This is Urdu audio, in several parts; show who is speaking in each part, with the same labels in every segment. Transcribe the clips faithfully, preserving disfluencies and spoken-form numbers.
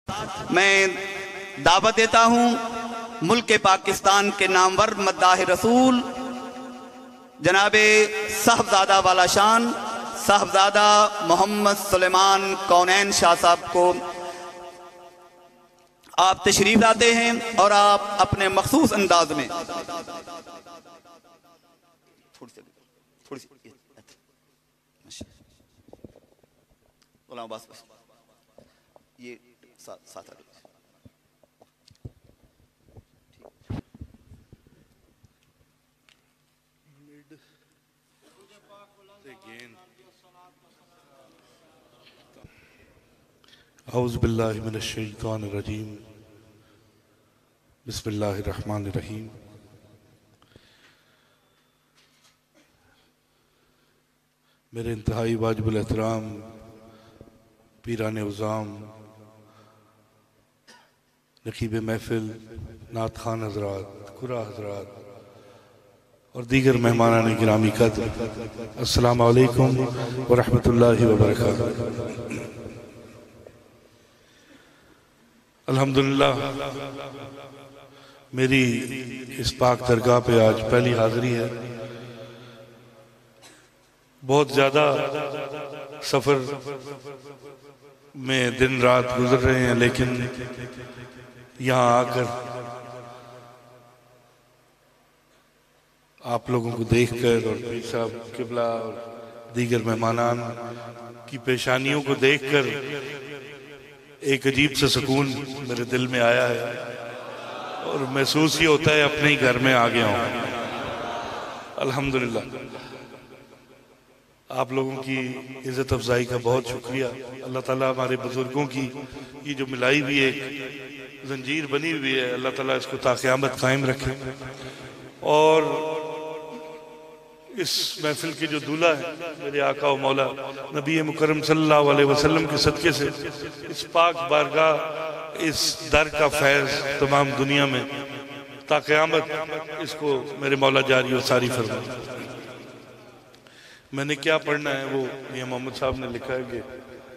Speaker 1: میں دعوت دیتا ہوں ملک پاکستان کے نامور مداح رسول جناب صاحبزادہ والا شان صاحبزادہ محمد سلیمان کونین شاہ صاحب کو آپ تشریف لاتے ہیں اور آپ اپنے مخصوص انداز میں یہ ساتھ
Speaker 2: اعوذ باللہ من الشیطان الرجیم بسم اللہ الرحمن الرحیم میرے انتہائی واجب الاحترام پیران عظام نقیب محفل نعت خوان حضرات قرآ حضرات اور دیگر مہمانان گرامی قدر السلام علیکم ورحمۃ اللہ وبرکاتہ۔ الحمدللہ میری اس پاک درگاہ پہ آج پہلی حاضری ہے۔ بہت زیادہ سفر میں دن رات گزر رہے ہیں، لیکن یہاں آ کر آپ لوگوں کو دیکھ کر اور پیر صاحب قبلہ اور دیگر مہمانان کی پیشانیوں کو دیکھ کر ایک عجیب سے سکون میرے دل میں آیا ہے اور محسوس ہی ہوتا ہے اپنے ہی گھر میں آ گیا ہوں۔ الحمدللہ آپ لوگوں کی عزت افزائی کا بہت شکریہ۔ اللہ تعالیٰ ہمارے بزرگوں کی یہ جو ملائی ہوئی ایک زنجیر بنی ہوئی ہے، اللہ تعالیٰ اس کو تا قیامت قائم رکھے، اور اس محفل کے جو دولہ ہے میرے آقا و مولا نبی مکرم صلی اللہ علیہ وسلم کے صدقے سے اس پاک بارگاہ اس در کا فیض تمام دنیا میں تا قیامت اس کو میرے مولا جاری و ساری فرمائے۔ میں نے کیا پڑھنا ہے وہ میاں محمد صاحب نے لکھا ہے کہ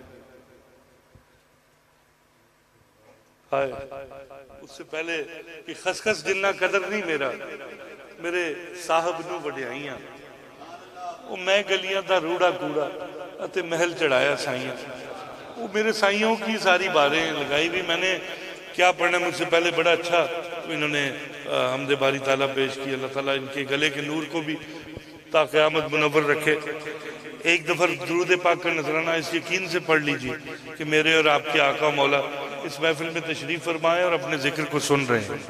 Speaker 2: ہائے اس سے پہلے کہ خسخس جنہ قدر نہیں میرا میرے صاحب نو وڈیائیاں وہ میں گلیاں دا روڑا کوڑا اتے محل چڑھایا سائیاں، وہ میرے سائیوں کی ساری باریں لگائی بھی۔ میں نے کیا پڑھنا ہے مجھ سے پہلے بڑا اچھا انہوں نے حمد باری تعالیٰ پیش کی۔ اللہ تعالیٰ ان کے گلے کے نور کو بھی تا قیامت منور رکھے۔ ایک دفعہ درود پاک کا نذرانہ اس یقین سے پڑھ لیجئے کہ میرے اور آپ کے آقا مولا اس محفل میں تشریف فرمائے اور اپنے ذکر کو سن رہے ہیں۔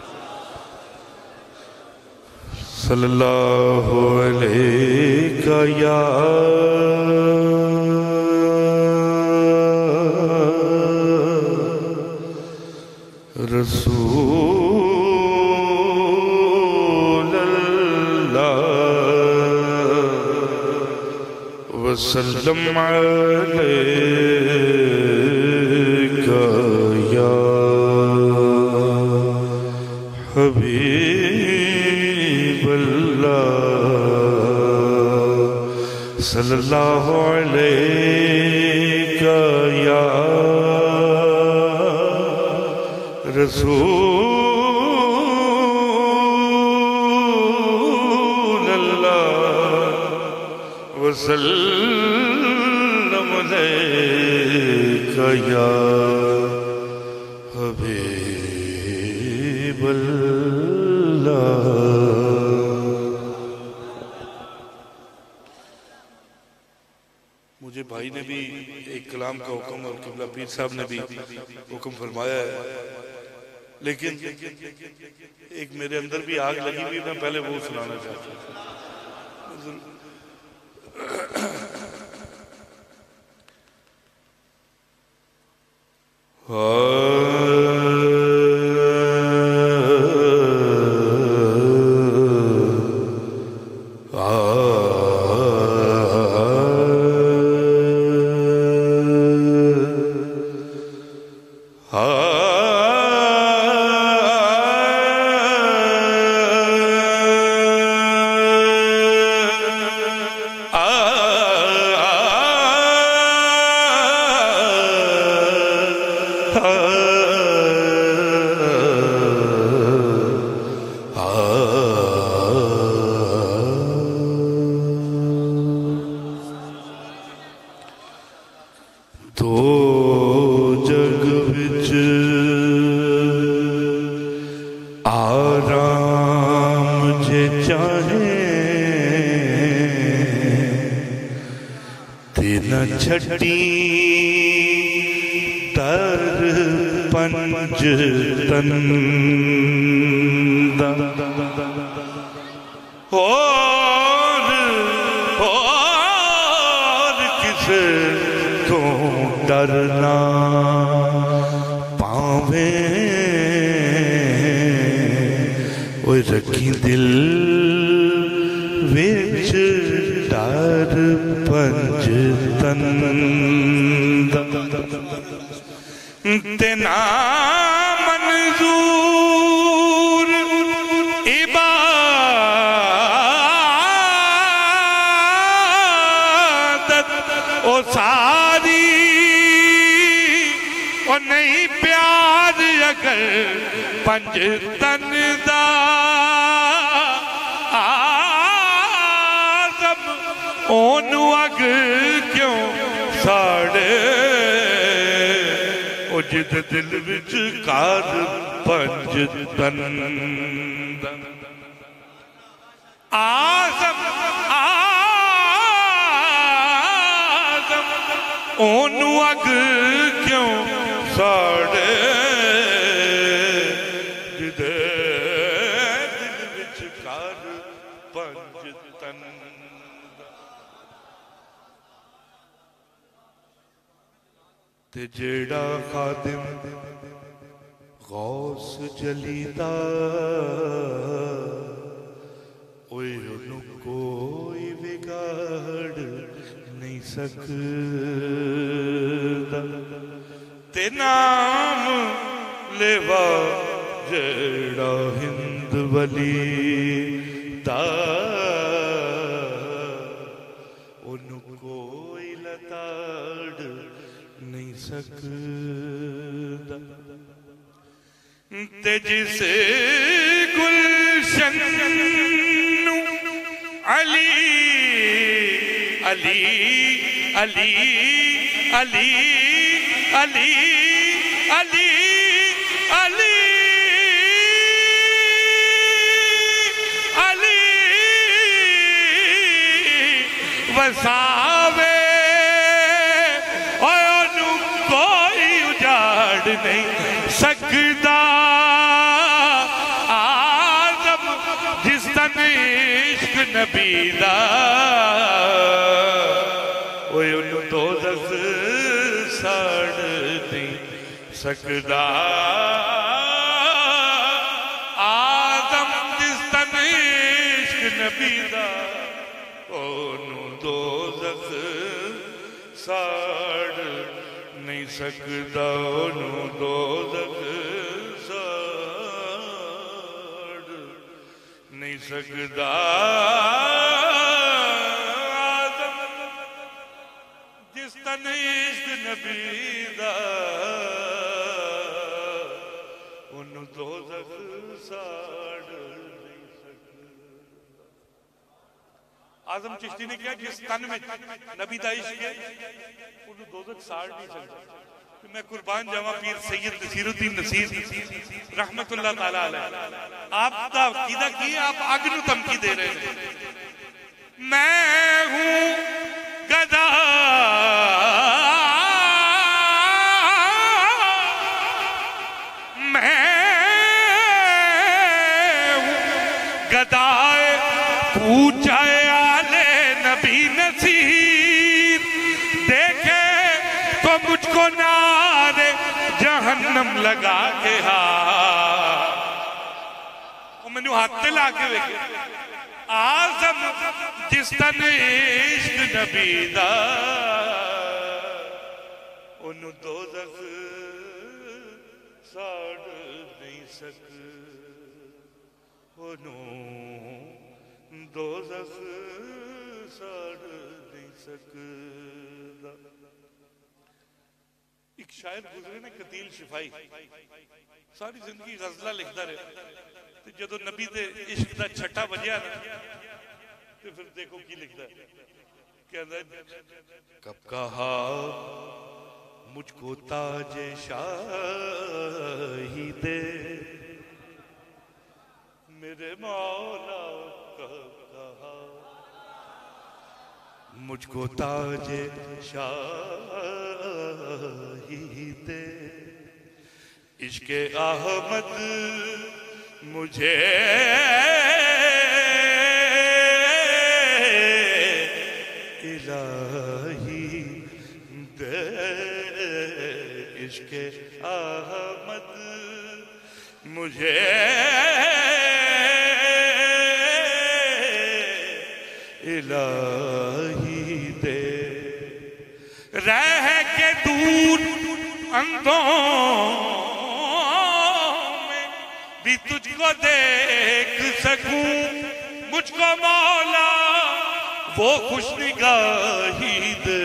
Speaker 2: صلی اللہ علیہ یا رسول اللہ وسلم علیہ یا حبیب صلی اللہ علیہ یا رسول اللہ وسلم علیہ یا حبیب اللہ۔ مجھے بھائی نے بھی ایک کلام کا حکم اور قبلہ پیر صاحب نے بھی حکم فرمایا ہے، لیکن ایک میرے اندر بھی آگ لگی بھی، میں پہلے وہ سنانا چاہتا ہوں۔ آ چھٹی در پنج تن اور اور کسے تو ڈرنا پاویں وہ رکھی دل وچ ڈر پنج تن تینا منظور عبادت او ساری او نہیں پیار اگر پنج تن دا آزم اونو اگ کیوں ساڑے او جد دل وچ کار پنج تن آزم آزم اونو اگ کیوں ساڑے جد دل وچ کار پنج تن تے جیڑا خادم غوث جلیتا اوئے انہوں کوئی بگاڑ نہیں سکتا تے نام لیوا جیڑا ہند ولی دا انہوں کوئی لتاڑ نہیں سکتا تے جس گلشن علی علی علی علی علی علی علی علی وساوے نہیں سکتا آدم جس تن عشق نبی دا وہ انہوں دوزخ ساڑ نہیں سکتا آدم جس تن عشق نبی دا وہ انہوں دوزخ ساڑ نہیں سکتا انہوں دوزخ ساڑ نہیں سکتا آدم جس تن عشق نبی دا انہوں دوزخ ساڑ نہیں سکتا آدم چشتی نے کیا جس تن میں نبی دا عشق ہے انہوں دوزخ ساڑ نہیں سکتا میں قربان جاواں پیر سید نصیر الدین نصیر رحمت اللہ تعالیٰ علیہ آپ دا عقیدہ کی آپ آگے نو تمکی دے رہے ہیں میں ہوں گدا میں ہوں گدائے پوچھائے آلے نبی نصیر دیکھے تو مجھ کو نارے جہنم لگا کے ہاں وہ میں نے ہاتھ تلا کے ویکھے آزم جس تن عشق نبی دا انہوں دوزخ ساڑ نہیں سکتا انہوں دوزخ ساڑ نہیں سکتا ایک شاعر گزرے نا قتیل شفائی ساری زندگی غزلہ لکھتا رہے تو جدو نبی دے عشق دا چھٹا بجیا نا تو پھر دیکھو کی لکھتا ہے کہتا ہے کب کہا مجھ کو تاج شاہی دے میرے مولا کب کہا مجھ کو تاج شاہی دے، عشق احمد مجھے الہی دے، عشق احمد مجھے الہی دے، رہ کے دور اندوں میں بھی تجھ کو دیکھ سکوں، مجھ کو مولا وہ خوش نگاہی دے،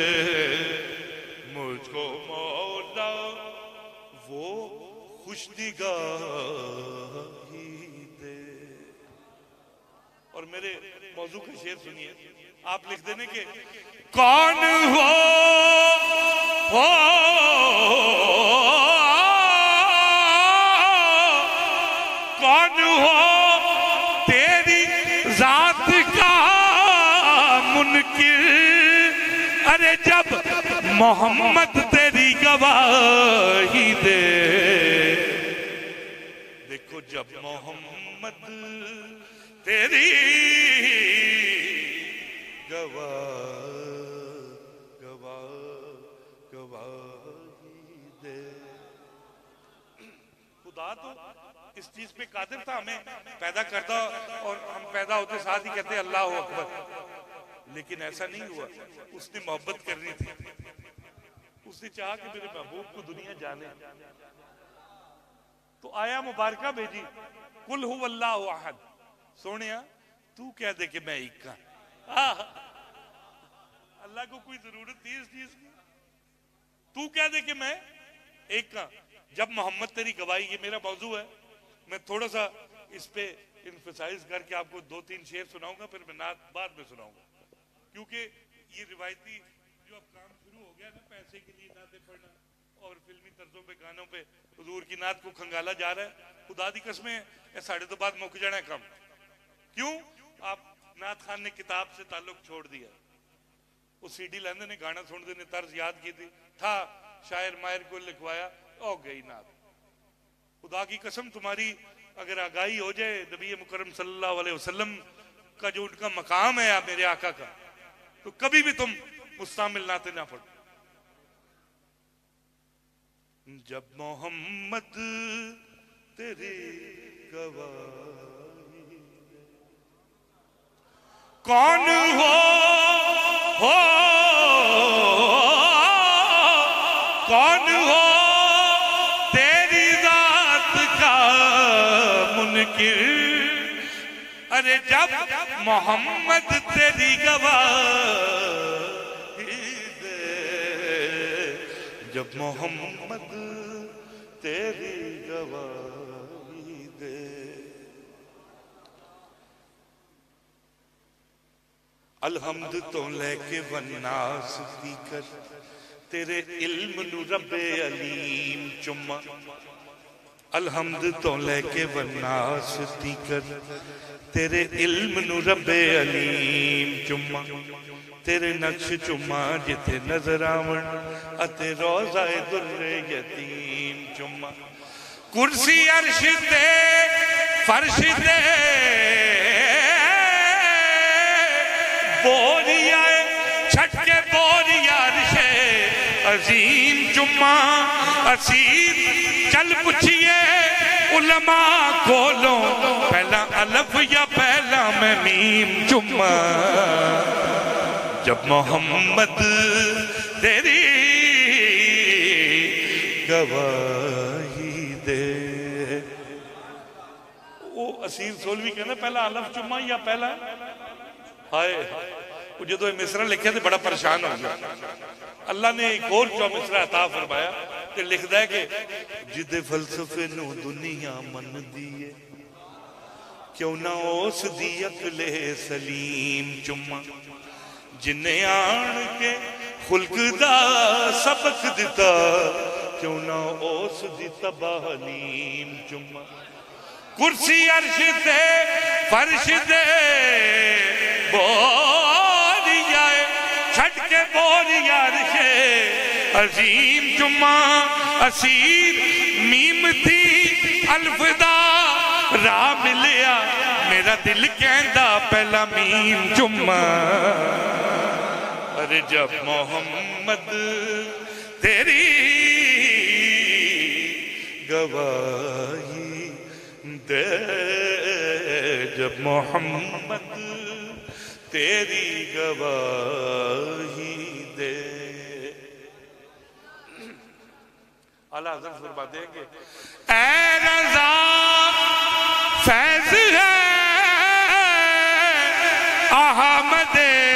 Speaker 2: مجھ کو مولا وہ خوش نگاہی دے۔ اور میرے موضوع کا شعر سنیے، آپ لکھ دینے کہ کون ہو ہو کون ہو تیری ذات کا منکر، ارے جب محمد تیری گواہی دے، دیکھو جب محمد تیری گواہ گواہ گواہی دے۔ خدا تو اس چیز پہ قادر تھا، ہمیں پیدا کرتا اور ہم پیدا ہوتے ساتھ ہی کہتے اللہ اکبر، لیکن ایسا نہیں ہوا۔ اس نے محبت کرنی تھی، اس نے چاہا کہ میرے محبوب کو دنیا جانے، تو آیا مبارکہ بھیجی، قل هو اللہ احد، سونیا تو کہہ دے کہ میں ایک کا۔ اللہ کو کوئی ضرورت تھی اس چیز کی؟ تو کہہ دے کہ میں ایک کا۔ جب محمد تیری گواہی، یہ میرا موضوع ہے، میں تھوڑا سا اس پہ انفسائز کر کے آپ کو دو تین شعر سناؤں گا، پھر میں نعت بعد میں سناؤں گا، کیونکہ یہ روایتی جو اب کام شروع ہو گیا نا، پیسے کے لیے نعتیں پڑھنا اور فلمی طرزوں پہ گانوں پہ حضور کی نعت کو کھنگالا جا رہا ہے، خدا دی قسمیں اے ساڑھے تو بعد مک جانا ہے کم۔ کیوں؟ آپ نعت خان نے کتاب سے تعلق چھوڑ دیا، وہ سی ڈی لیندے نے گانا سن دے نے طرز یاد کی تھی، تھا شاعر ماہر کو لکھوایا، او گئی نعت۔ خدا کی قسم تمہاری اگر آگاہی ہو جائے نبی مکرم صلی اللہ علیہ وسلم کا جو ان کا مقام ہے آپ میرے آقا کا، تو کبھی بھی تم مستعمل نعتیں نہ پڑھو۔ جب محمد تیری گواہی، کون ہو ہو کون ہو تیری ذات کا منکر، ارے جب محمد تیری گواہی دے، جب محمد تیری گواہی دے۔ الحمد تو لے کے والناس دی کر، تیرے علم نو رب علیم چما، الحمد تو لے کے والناس دی کر، تیرے علم نو رب علیم چما، تیرے نقش چما جتے نظر آون، اتے روزہ در یتیم چما، کرسی عرش تے فرش تے بوریا چھٹ کے بوریا عرش عظیم چما، اسیر چل پچھئے علماء کھولوں، پہلا الف یا پہلا میں میم چما، جب محمد تیری گواہی دے۔ وہ اسیر سولوی کہنا پہلا الف چما یا پہلا، ہائے وہ جدو یہ مصرہ لکھے تھے بڑا پریشان ہو گیا، اللہ نے ایک اور جو مصرہ عطا فرمایا کہ لکھ دے کہ جدے فلسفے نو دنیا من دیئے، کیوں نہ اوس دی عقل سلیم چما، جنہیں آن کے خلق دا سبق دیتا، کیوں نہ اوس دی تباہلیم چما، کرسی عرش تے فرش دے بوری جائے گوری عرش عظیم جمعہ اسیر میم تھی الفدا راہ ملیا میرا دل کہندا پہلا میم جمعہ ارے جب محمد تیری گواہی دے جب محمد تیری گواہی دے اعلیٰ حضرت فرما دیں گے اے رضا فیض ہے احمد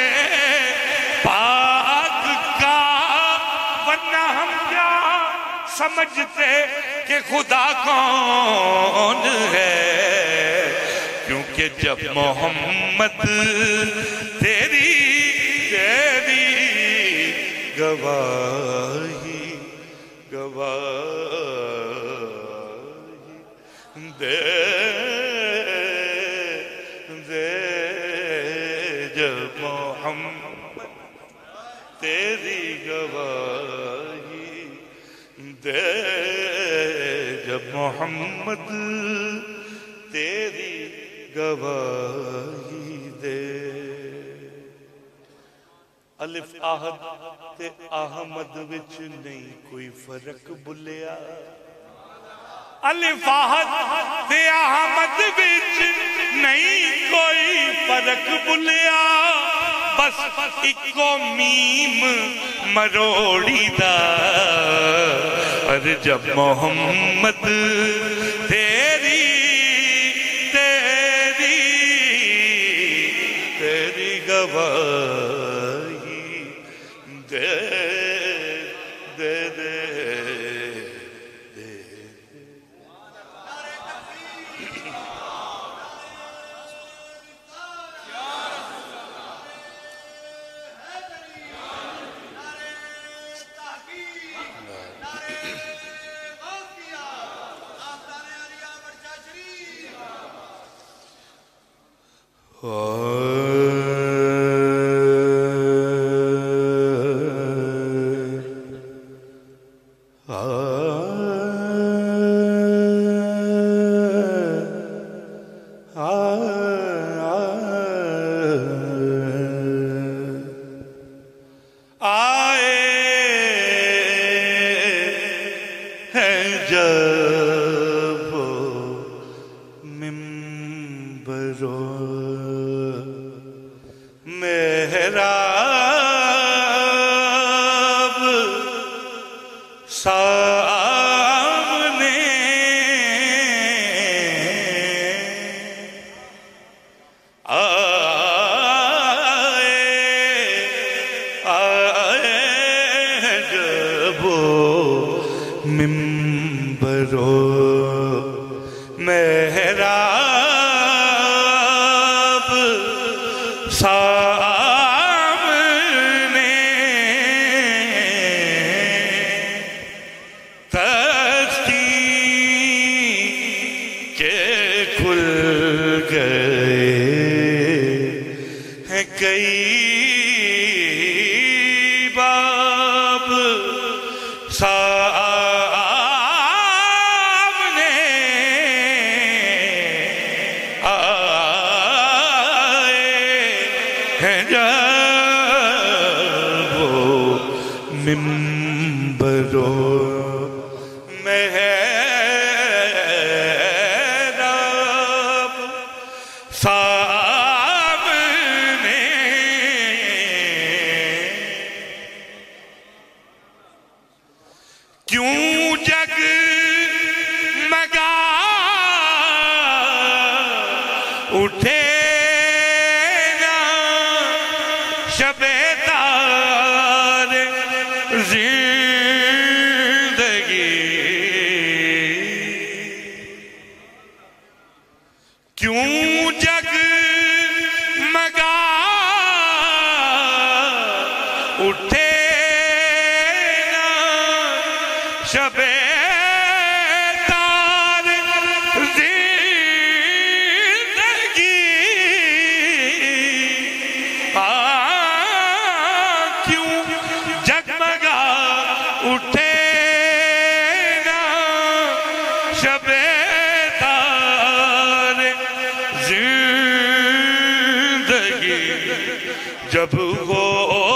Speaker 2: پاک کا ورنہ ہم کیا سمجھتے کہ خدا کون ہے کیونکہ جب محمد تیری تیری گواہی گواہی دے دے جب محمد تیری گواہی دے جب محمد تیری گواہی دے الف آہد تے احمد وچ نہیں کوئی فرق بلیا الف آہد تے احمد وچ نہیں کوئی فرق بلیا بس اکو میم مروڑی دا اور جب محمد تیری تیری تیری گواہی دے دے دے شب تار زندگی جب ہو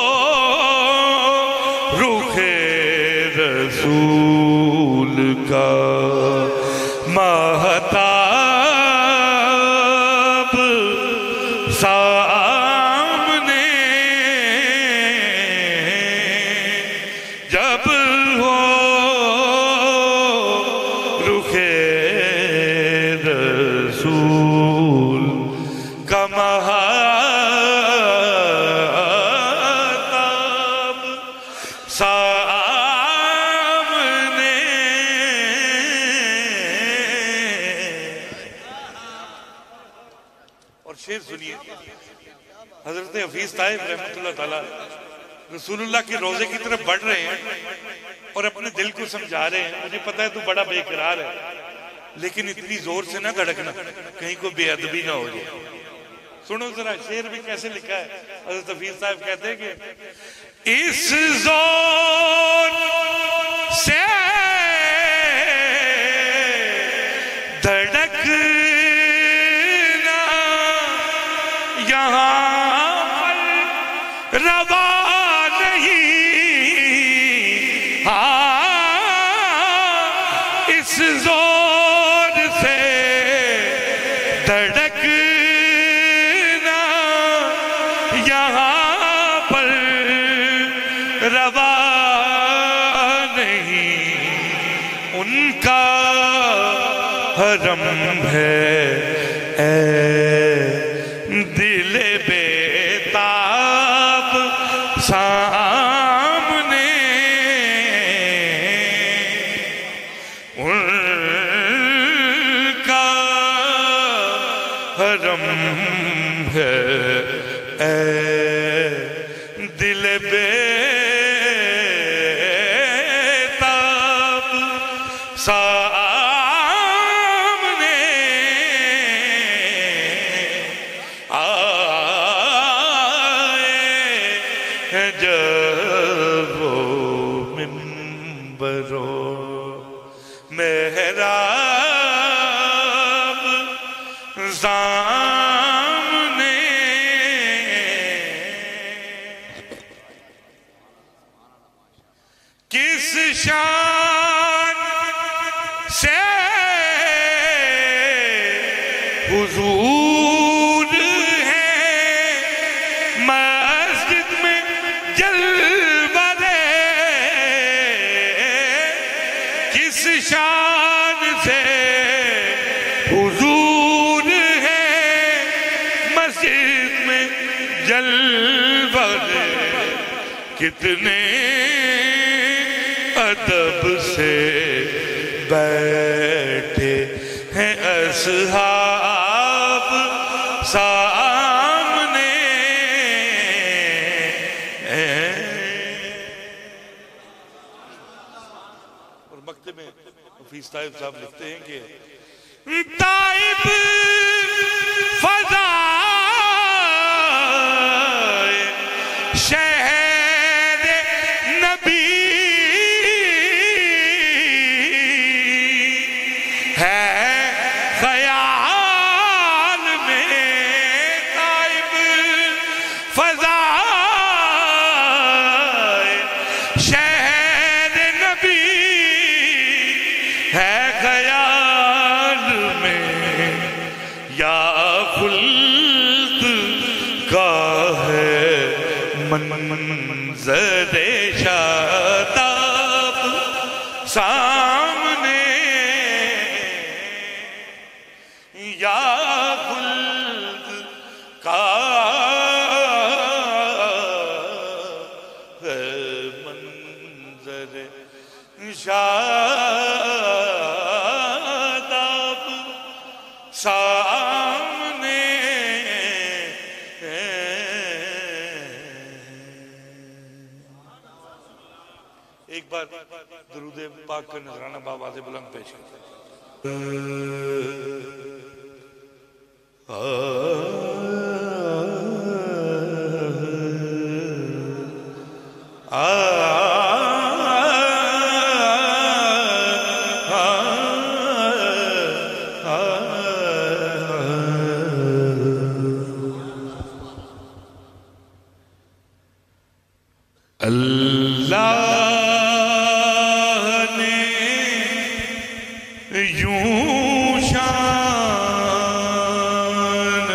Speaker 2: رخ رسول کا مہتاب سامنے جب ہو رخ رسول کا مہتاب سامنے اور شعر سنیے حضرت حفیظ طائب رحمۃ اللہ تعالیٰ رسول اللہ کے روضے کی طرف بڑھ رہے ہیں اور اپنے دل کو سمجھا رہے ہیں مجھے پتا ہے تو بڑا بے قرار ہے لیکن اتنی زور سے نہ دھڑکنا کہیں کوئی بے ادبی نہ ہو جائے سنو ذرا شعر بھی کیسے لکھا ہے حضرت حفیظ صاحب کہتے ہیں کہ اس زور سے دھڑکنا یہاں پر روا اس زور سے دھڑکنا یہاں پر روا نہیں ان کا حرم ہے اے دل بیتاب سامنے حرم ہے اے دل بیتاب سامنے آئے جب وہ منبر و محراب سامنے کس شان سے حضور ہے مسجد میں جلوے کس شان سے حضور جلوے کتنے ادب سے بیٹھے ہیں اصحاب سامنے اور مکتب میں حفیظ طائب صاحب لکھتے ہیں کہ طائب فضا شہر نبی ہے خیال میں طائب فضا شہر نبی ہے خیال میں یا خلد کا ہے منظر شاداب سامنے یا خلد کا ہے منظر شاداب سامنے ایک بار درود پاک کا نذرانہ بآواز بلند پیش کرتے ہیں آ یوں شان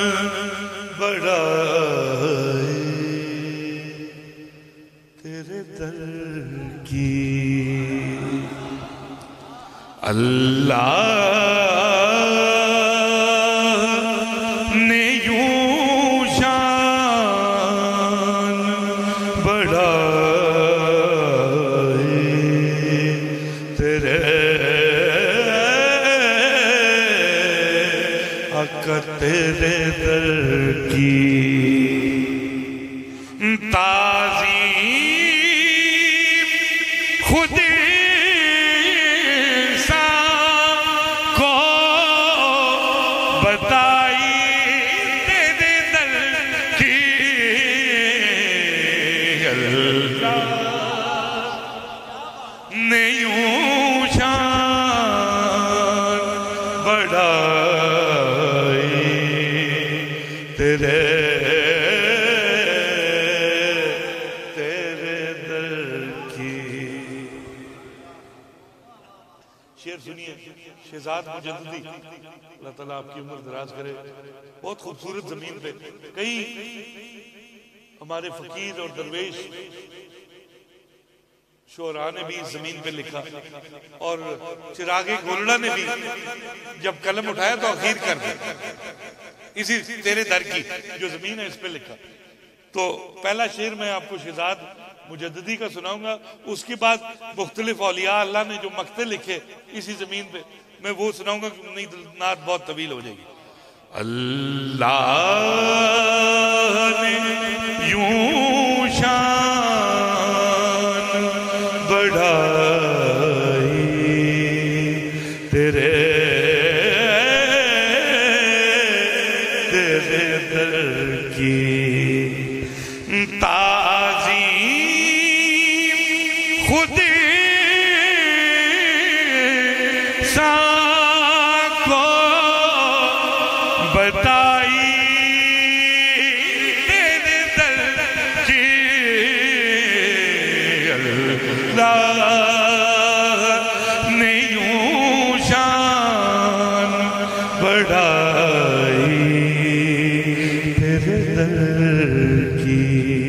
Speaker 2: بڑھائے تیرے در کی اللہ نے یوں شان بڑھائے تیرے آقا تیرے در کی تعظیم خود شہزاد مجددی اللہ تعالیٰ آپ کی عمر دراز کرے بہت خوبصورت زمین پہ کئی ہمارے فقیر اور درویش شعراء نے بھی اس زمین پہ لکھا اور چراغ گولڑا نے بھی جب قلم اٹھایا تو اخیر کر دیا اسی تیرے در کی جو زمین ہے اس پہ لکھا. تو پہلا شعر میں آپ کو شہزاد مجددی کا سناؤں گا, اس کے بعد مختلف اولیاء اللہ نے جو مقطع لکھے اسی زمین پہ میں وہ سناؤں گا, نہیں نعت بہت طویل ہو جائے گی. اللہ نے یوں شان بڑھائی تیرے تیرے در کی تعظیم خود سا کو بتائی تیرے در کی اللہ نے یوں شان بڑھائی تیرے در کی.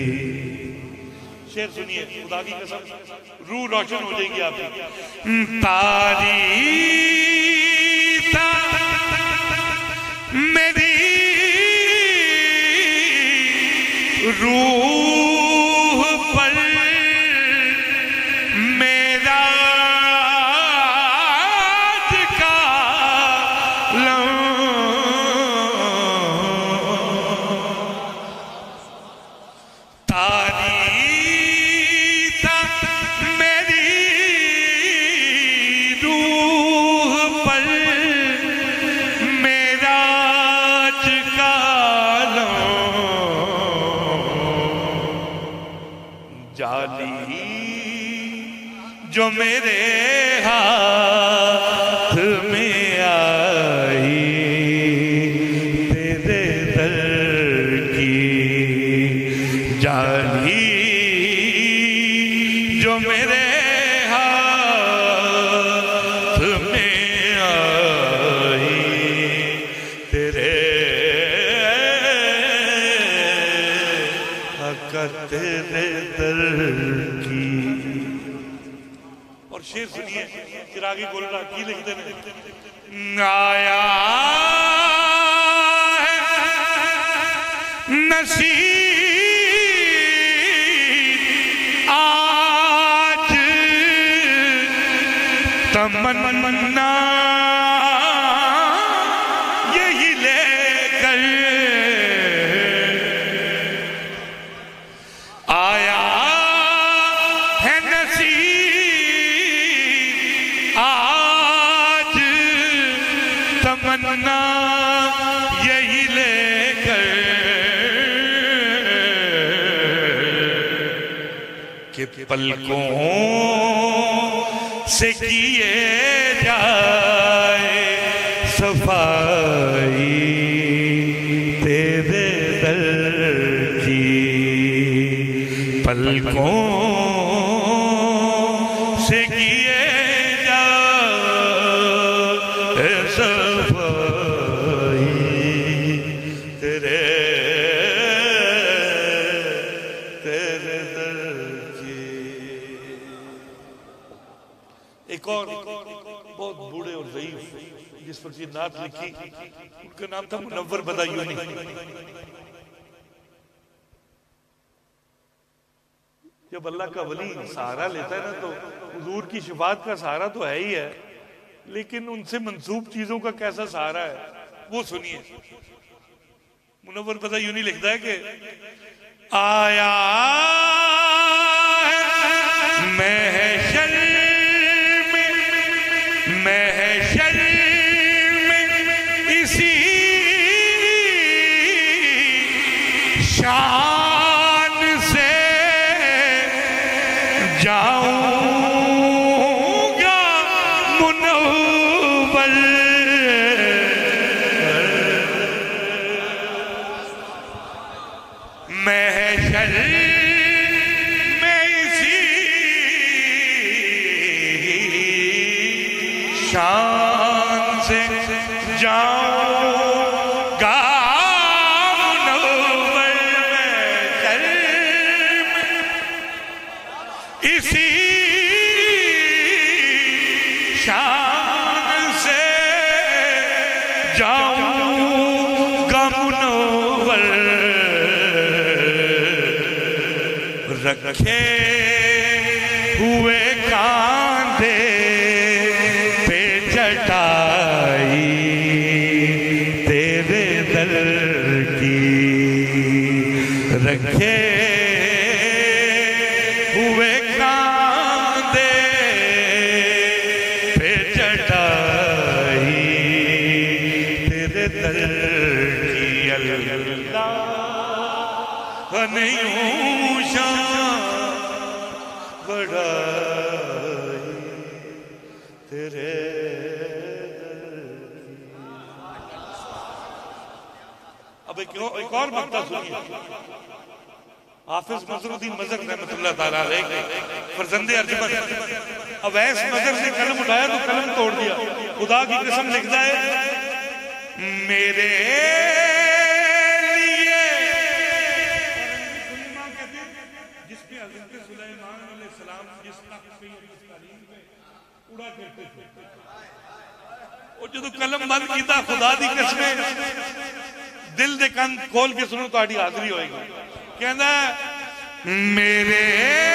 Speaker 2: شعر سنیے خدا کی قسم روح روشن ہو جائے گی آپ کی. تاریخ میری روح پر میرا کا تاریخ میری روح پر میرا کا جالی جو میرے ہاتھ میں آئی تیرے در کی جالی جو میرے ہاتھ میں آئی تیرے آقا تیرے در کی. اور شعر سنیے چراغی گولڑا کی لکھتے ہیں. آیا ہے نصیب آج تمنا یہی لے کر آیا ہے نصیب آج تمنا یہی لے کر کہ پلکوں سے کیے جائے صفائی تیرے در کی. پلکوں سے کیے جائے اے صفائی تیرے تیرے در کی۔ ایک اور بہت بوڑھے اور ضعیف جس پر یہ نعت لکھی، ان کا نام تھا منور بدایونی۔ جب اللہ کا ولی سہارا لیتا ہے نا تو حضور کی شفاعت کا سہارا تو ہے ہی ہے، لیکن ان سے منسوب چیزوں کا کیسا سہارا ہے وہ سنیے۔ منور بدایونی لکھتا ہے کہ آیا محشر میں محشر میں اسی شان سے جاؤں گا منور، محشر میں اسی شان سے جاؤں گا منور، محشر میں اسی شان سے جاؤں گا منور، رکھے ہوئے کاندھے پہ چٹائی تیرے در کی، رکھے ہوئے کاندھے پہ چٹائی تیرے در کی، اللہ نہیں شان بڑھائی تیرے اب ایک اور مقطع سنیے۔ حافظ نصر الدین مظہر رحمۃ اللہ تعالیٰ علیہ فرزند ارجمند، اویس مظہر سے قلم اٹھایا تو قلم توڑ دیا۔ خدا کی قسم لکھتا ہے میرے جو قلم بند کیتا خدا دی قسمیں دل دے کن کھول کے سنو تو آڑی حاضری ہوئے گی۔ کہنا میرے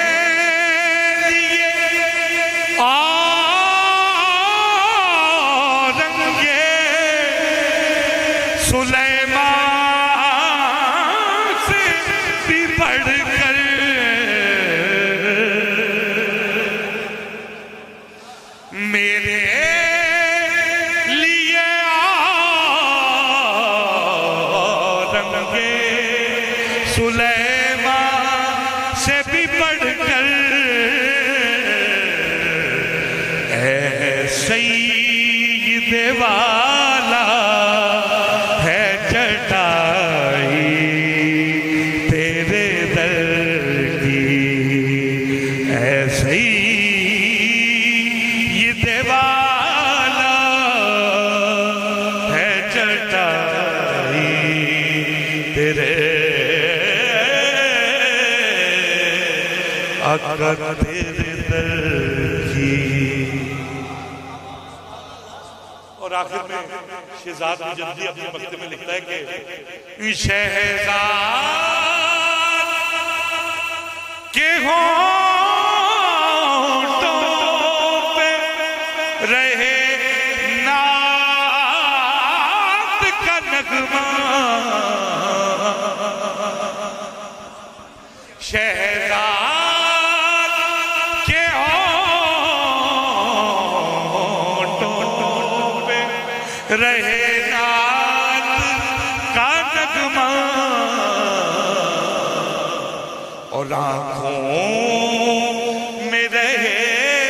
Speaker 2: لیے آرنگے سلیمان سے بھی بڑھ کر میرے سلیمان سے بھی بڑھ کر اے سید والا ہے چٹائی تیرے در کی، اے سید والا ہے چٹائی تیرے آقا تیرے در کی۔ اور آخر میں شہزاد مجددی اپنے مکتب میں لکھتا ہے کہ شہزاد کے ہونٹوں پہ رہے نعت کا نغمہ، شہزاد کے ہونٹوں پہ رہے نعت کا نغمہ، اور آنکھوں میں رہے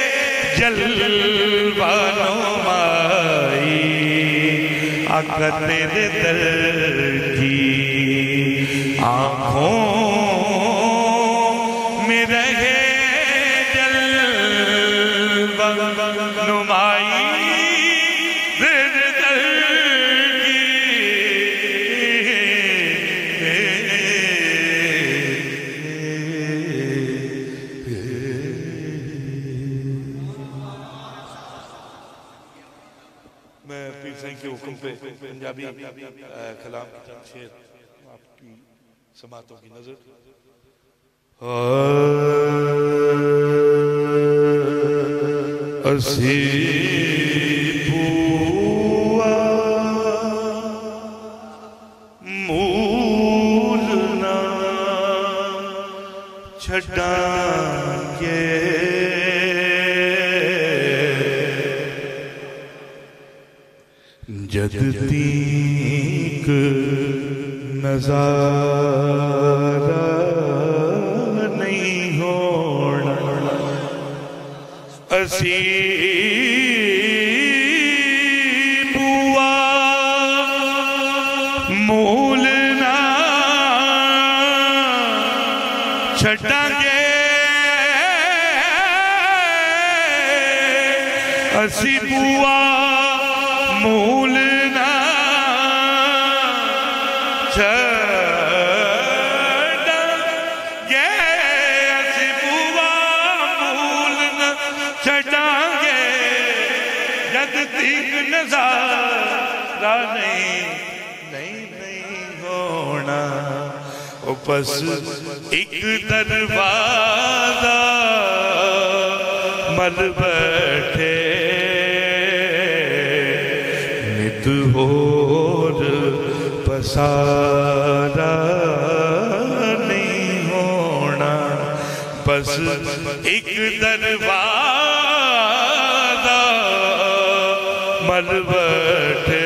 Speaker 2: جلوہ نمائی آقا تیرے در کی، آنکھوں میں رہے جلوہ نمائی میں پیر سائیں کے حکم پہ پنجابی کلام کی چند شعر آپ کی سماعتوں کی نظر اسی بوا مولنا چھڑانگے جد تیک نظارہ نہیں ہونا اسی بوا مولنا چھڑانگے اسی بوا مولنا چھڑانگے اسی بوا مولنا چھڑانگے جد تیک نظارہ نہیں نہیں نہیں ہونا او پس ایک دروازہ مل بیٹھے نت اور پسارا نہیں ہونا بس ایک دروازہ مل بیٹھے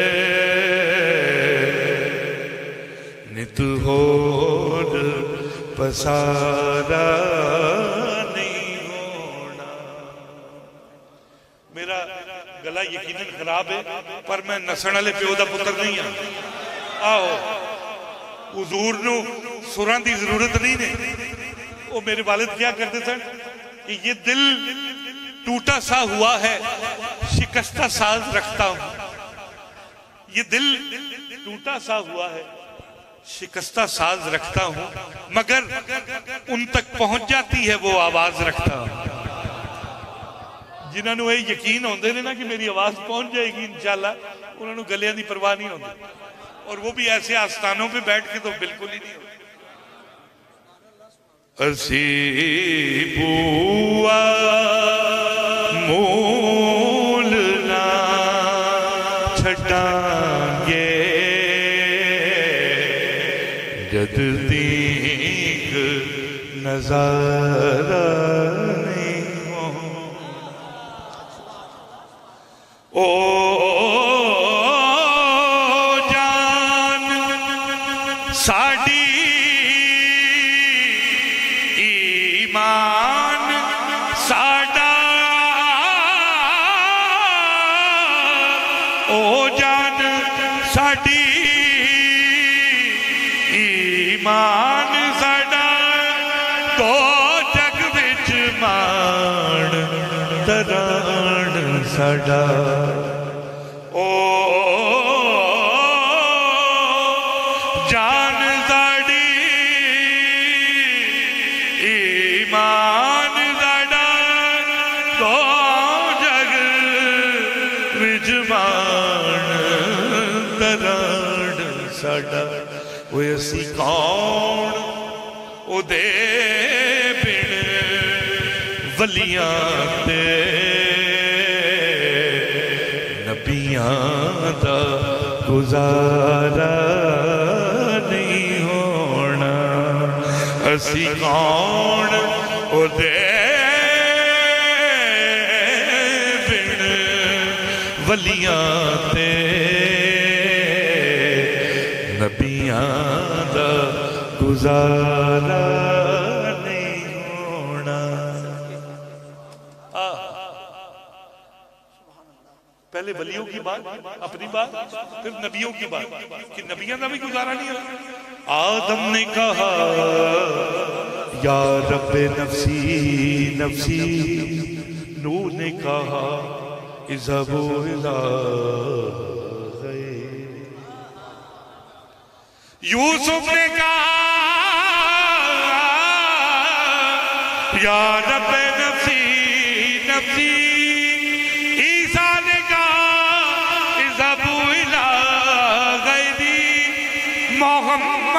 Speaker 2: نت اور پسارا نہیں ہونا. میرا گلا یقیناً خراب ہے پر میں نسن والے پیو دا پتر نہیں ہوں. آؤ حضور نو سران دی ضرورت نہیں نے. وہ میرے والد کیا کرتے تھے کہ یہ دل ٹوٹا سا ہوا ہے شکستہ ساز رکھتا ہوں. یہ دل ٹوٹا سا ہوا ہے شکستہ ساز رکھتا ہوں مگر ان تک پہنچ جاتی ہے وہ آواز رکھتا ہوں. جنہوں نے یہ یقین ہوندے نے نا کہ میری آواز پہنچ جائے گی انشاءاللہ انہوں نے گلیاں دی پرواہ نہیں ہوندی اور وہ بھی ایسے آستانوں پہ بیٹھ کے تو بالکل ہی نہیں ہوتی. اسی بوا مولنا چھڑانگے جد تیک نظارہ نہیں ہو. او جان ساڑی ایمان ساڑا او جان ساڑی ایمان ساڑا تو جگ وچ مان تران ساڑا. او جان ساڑی ایمان ساڑا تو جگ وچ مان تران ساڑا. وہ اسی کون او دے بن ولیاں تے نبیاں دا گزارا نہیں ہونا. اسی کون او دے بن ولیاں تے نبیاں دا گزارا نہیں ہونا. پہلے ولیوں کی بات اپنی بات پھر نبیوں کی بات کہ نبیوں کا بھی گزارا نہیں ہونا. آدم نے کہا یا رب نفسی نفسی. نوح نے کہا اذهبوا الى یوسف نے کہا یا رب نفسی نفسی. عیسیٰ نے کہا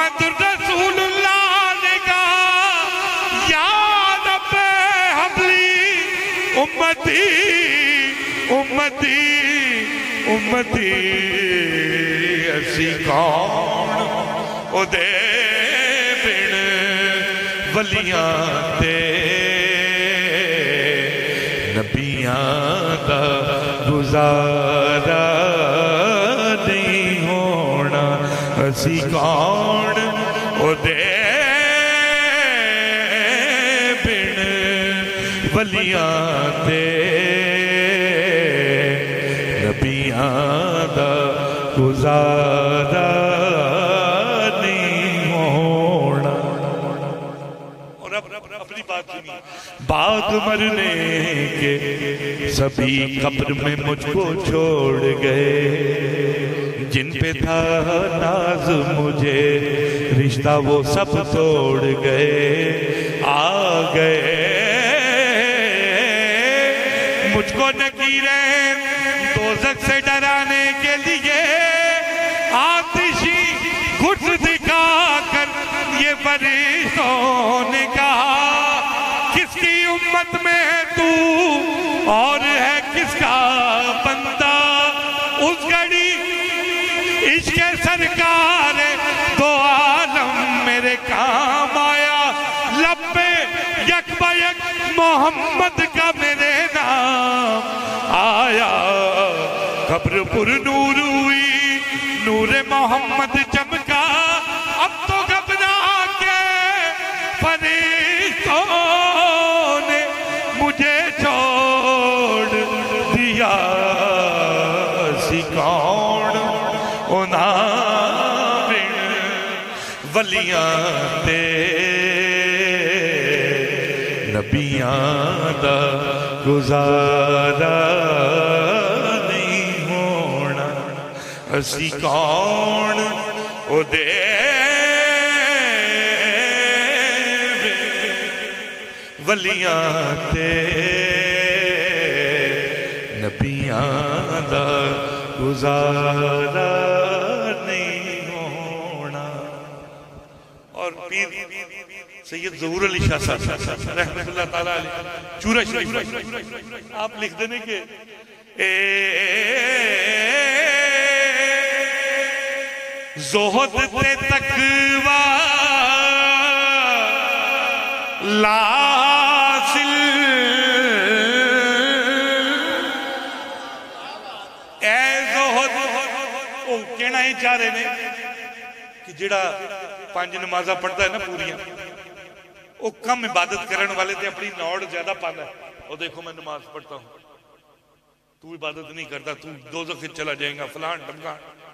Speaker 2: محمد رسول اللہ نے کہا یا رب حبلی امتی امتی امتی اسی کون او دے بن ولیاں تے نبیاں دا گزارا نہیں ہونا اسی کون او دے بن ولیاں تے نبیاں دا گزارا نہیں ہونا. اور اب اپنی بات سنی. بعد مرنے کے سبھی قبر میں مجھ کو چھوڑ گئے, جن پہ تھا ناز مجھے رشتہ وہ سب توڑ گئے. آ گئے مجھ کو نکیریں دوزخ سے ڈرانے کے لیے, آتشی گھٹ دکھا کر یہ فرشتوں نے کہا کس کی امت میں ہے تو اور ہے کس کا بندہ. اس گھڑی عشق سرکار دو عالم میرے کام آیا, لب پہ یک با یک محمد کا میرے نام آیا. قبر پر نور ہوئی, نور محمد چمکا, اب تو گھبرا کے فرشتوں نے مجھے چھوڑ دیا. اسی کون اونا بن ولیاں تے نبیاں دا گزارا نہیں ہونا. اسی کون او دے ولیاں تے نبیاں دا گزارا نہیں ہونا. اور پیر سید ظہور علی شاہ صاحب رحمت اللہ تعالیٰ علیہ چورہ شریف آپ لکھ دینے کہ زہد تے تقوی لاسل اے زہد او کہنا ہی چاہ رہے نے کہ جڑا پانچ نمازہ پڑھتا ہے نا پوریاں, وہ کم عبادت کرنے والے تھے اپنی نوڑ زیادہ پانا ہے. اور دیکھو میں نماز پڑھتا ہوں, تو عبادت نہیں کرتا, تو دوزخ چلا جائیں گا فلان ڈمکان.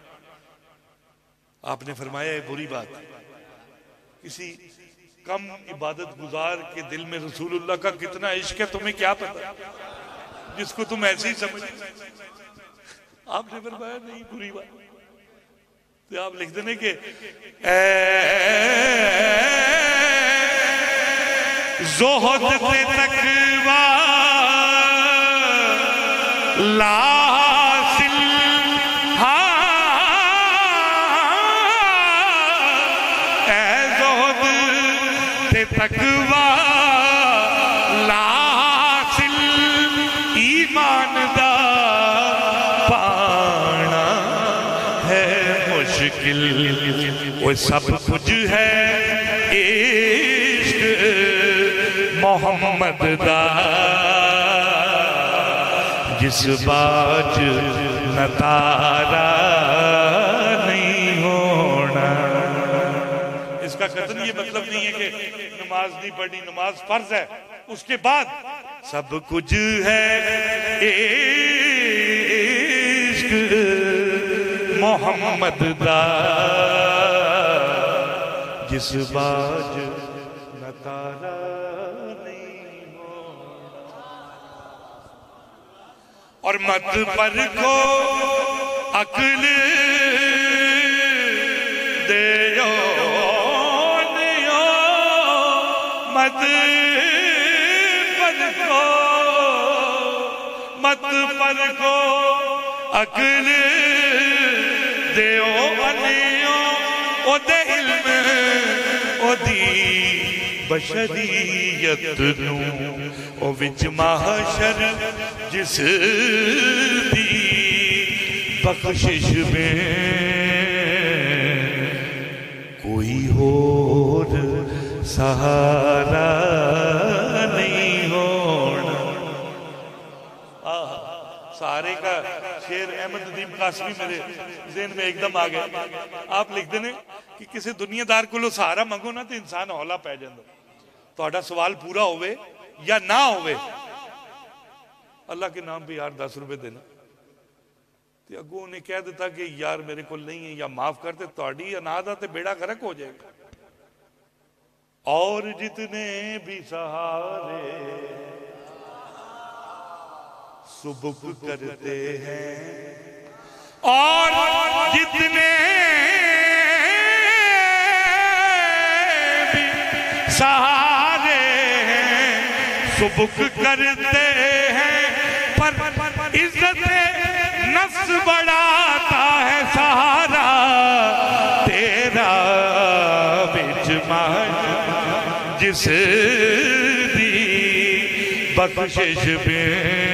Speaker 2: آپ نے فرمایا ہے بری بات, کسی کم عبادت گزار کے دل میں رسول اللہ کا کتنا عشق ہے تمہیں کیا پتا, جس کو تم ایسے ہی سمجھ. آپ نے فرمایا نہیں بری بات. تو آپ لکھ دینے کہ زہد تے تقوی لاسل, اے زہد تے تقوی لاسل, ایمان دا پانا ہے مشکل, وہ سب کچھ ہے عشق محمد دا, جس باج نہ تارا نہیں ہونا. اس کا قطن یہ مطلب نہیں ہے کہ نماز نہیں پڑھنی, نماز فرض ہے, اس کے بعد سب کچھ ہے عشق محمد دا, جس باج نہ تارا نہیں ہونا. اور مت پر کو عقل دیو نیو, مت پر کو مت پر کو عقل دیو نیو, او دے علم او دی بشریت نو او وچ محشر جس دی بخشش میں کوئی اور سہارا نہیں ہونا. سہارے کا شیر احمد ندیم قاسمی میرے ذہن میں ایک دم آ گیا. آپ لکھ دینے کہ کسی دنیا دار کو لو سہارا منگو نا تو انسان ہولا پہ جاندہ. توڑا سوال پورا ہوئے یا نہ ہوئے, اللہ کے نام پہ یار دس روپے دینا. تو اگو انہیں کہہ دیتا کہ یار میرے کو نہیں ہے یا معاف کرتے, توڑی انادہ تے بیڑا غرق ہو جائے گا. اور جتنے بھی سہارے سبک کرتے ہیں, اور جتنے بھی سہارے سبک کرتے ہیں, پر عزت نفس بڑھاتا ہے سہارا تیرا بچ مہج جس دی بخشش میں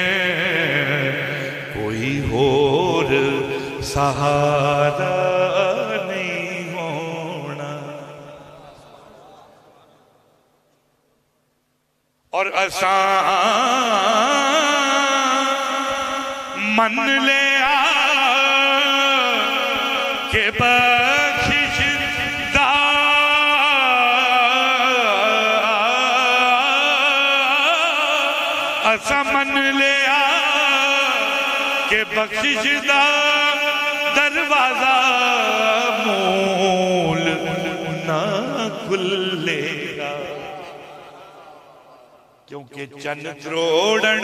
Speaker 2: کوئی اور سہارا نہیں ہونا. اور آسان من لیا کہ بخشش دا ایسا من لیا کہ بخشش دا دروازہ مول نہ کھلے گا, کیونکہ چن تروڑن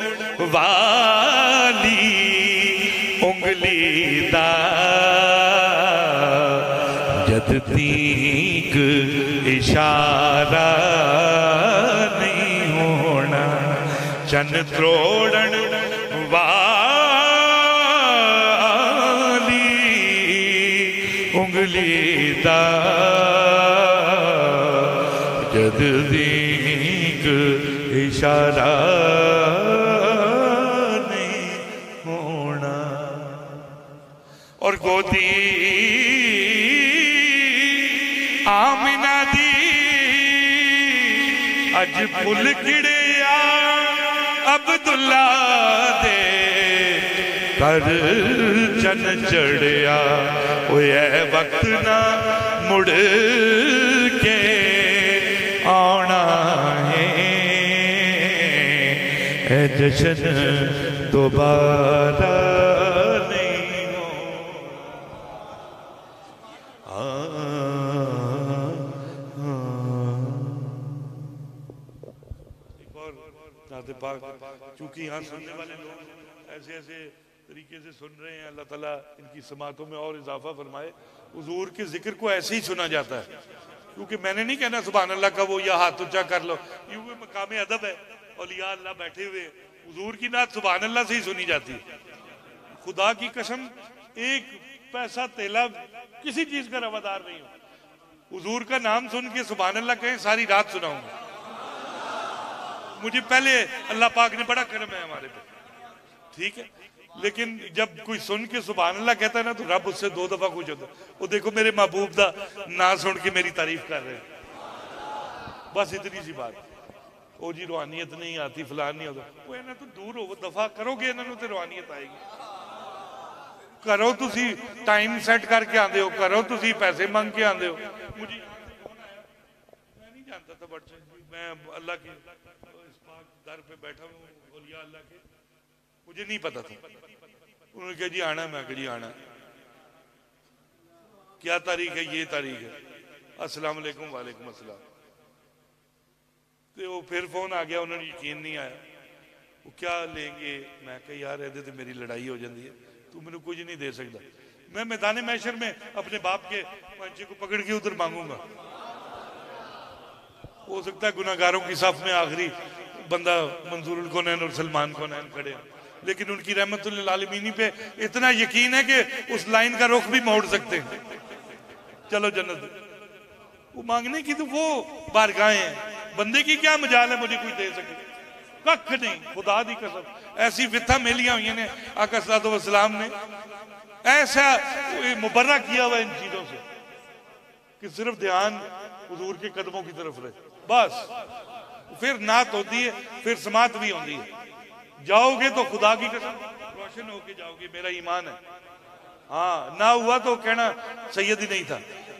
Speaker 2: والی انگلی دا جد تیک اشارہ نہیں ہونا. چن تروڑن والی انگلی دا جد تیک اشارہ نہیں ہونا. اور گودی آمنہ دی اج پھل کڑیا عبداللہ دے کر چن چڑیا, اے وقت نہ مڑ کے آنا ہے, اے جشن دوبارہ نہیں ہو. ایک اور نعت پاک, چونکہ یہاں سننے والے لوگ ایسے ایسے طریقے سے سن رہے ہیں, اللہ تعالیٰ ان کی سماعتوں میں اور اضافہ فرمائے. حضور کے ذکر کو ایسے ہی سنا جاتا ہے, کیونکہ میں نے نہیں کہنا سبحان اللہ کا وہ یا ہاتھ اونچا کر لو, یہ وہ مقام ادب ہے. اولیاء اللہ بیٹھے ہوئے, حضور کی نعت سبحان اللہ سے ہی سنی جاتی ہے. خدا کی قسم ایک پیسہ تیلا کسی چیز کا روادار نہیں ہو. حضور کا نام سن کے سبحان اللہ کہیں, ساری رات سناؤں گا. مجھے پہلے اللہ پاک نے بڑا کرم ہے ہمارے پہ, ٹھیک ہے, لیکن جب کوئی سن کے سبحان اللہ کہتا ہے نا تو رب اس سے دو دفعہ خوش ہوتا ہے. وہ دیکھو میرے محبوب دا نا سن کے میری تعریف کر رہے ہیں, بس اتنی سی بات. او جی روحانیت نہیں آتی, فلان نہیں ہوتا, وہ انہاں تو دور ہو, وہ دفعہ کرو گے انہاں تو روحانیت آئے گی. کرو تسی ٹائم سیٹ کر کے آندے ہو, کرو تسی پیسے مانگ کے آندے ہو. مجھے میں نہیں جانتا تھا بٹ میں اللہ کے اس پاک در پہ بیٹھا ہوں اولیاء اللہ کے, مجھے نہیں پتا تھا. انہوں نے کہا جی آنا, میں کہا جی آنا. کیا تاریخ ہے؟ یہ تاریخ ہے. السلام علیکم. وعلیکم السلام. تو وہ پھر فون آ گیا, انہوں نے یقین نہیں آیا. وہ کیا لیں گے؟ میں کہا یار ایدے تو میری لڑائی ہو جاندی ہے, تو میں نے کچھ نہیں دے سکتا. میں میدان محشر میں اپنے باپ کے پنچے کو پکڑ کے ادھر مانگوں گا. ہو سکتا ہے گناہگاروں کی صف میں آخری بندہ منظور الکونین اور سلمان کونین کھڑے ہیں, لیکن ان کی رحمت للعالمین پہ اتنا یقین ہے کہ اس لائن کا رخ بھی موڑ سکتے ہیں. چلو جنت. وہ مانگنے کی تو وہ بارگاہیں ہیں, بندے کی کیا مجال ہے مجھے کوئی دے سکے؟ ککھ نہیں, خدا دی قسم. ایسی فتح میلیاں ہوئی ہیں آقا صلی اللہ علیہ وسلم نے, ایسا مبرہ کیا ہوا ان چیزوں سے کہ صرف دھیان حضور کے قدموں کی طرف رہے بس. پھر نعت ہوتی ہے, پھر سماعت بھی ہوتی ہے. جاؤ گے تو خدا کی قسم روشن ہو کے جاؤ گے, میرا ایمان ہے. ہاں نہ ہوا تو کہنا سید ہی نہیں تھا.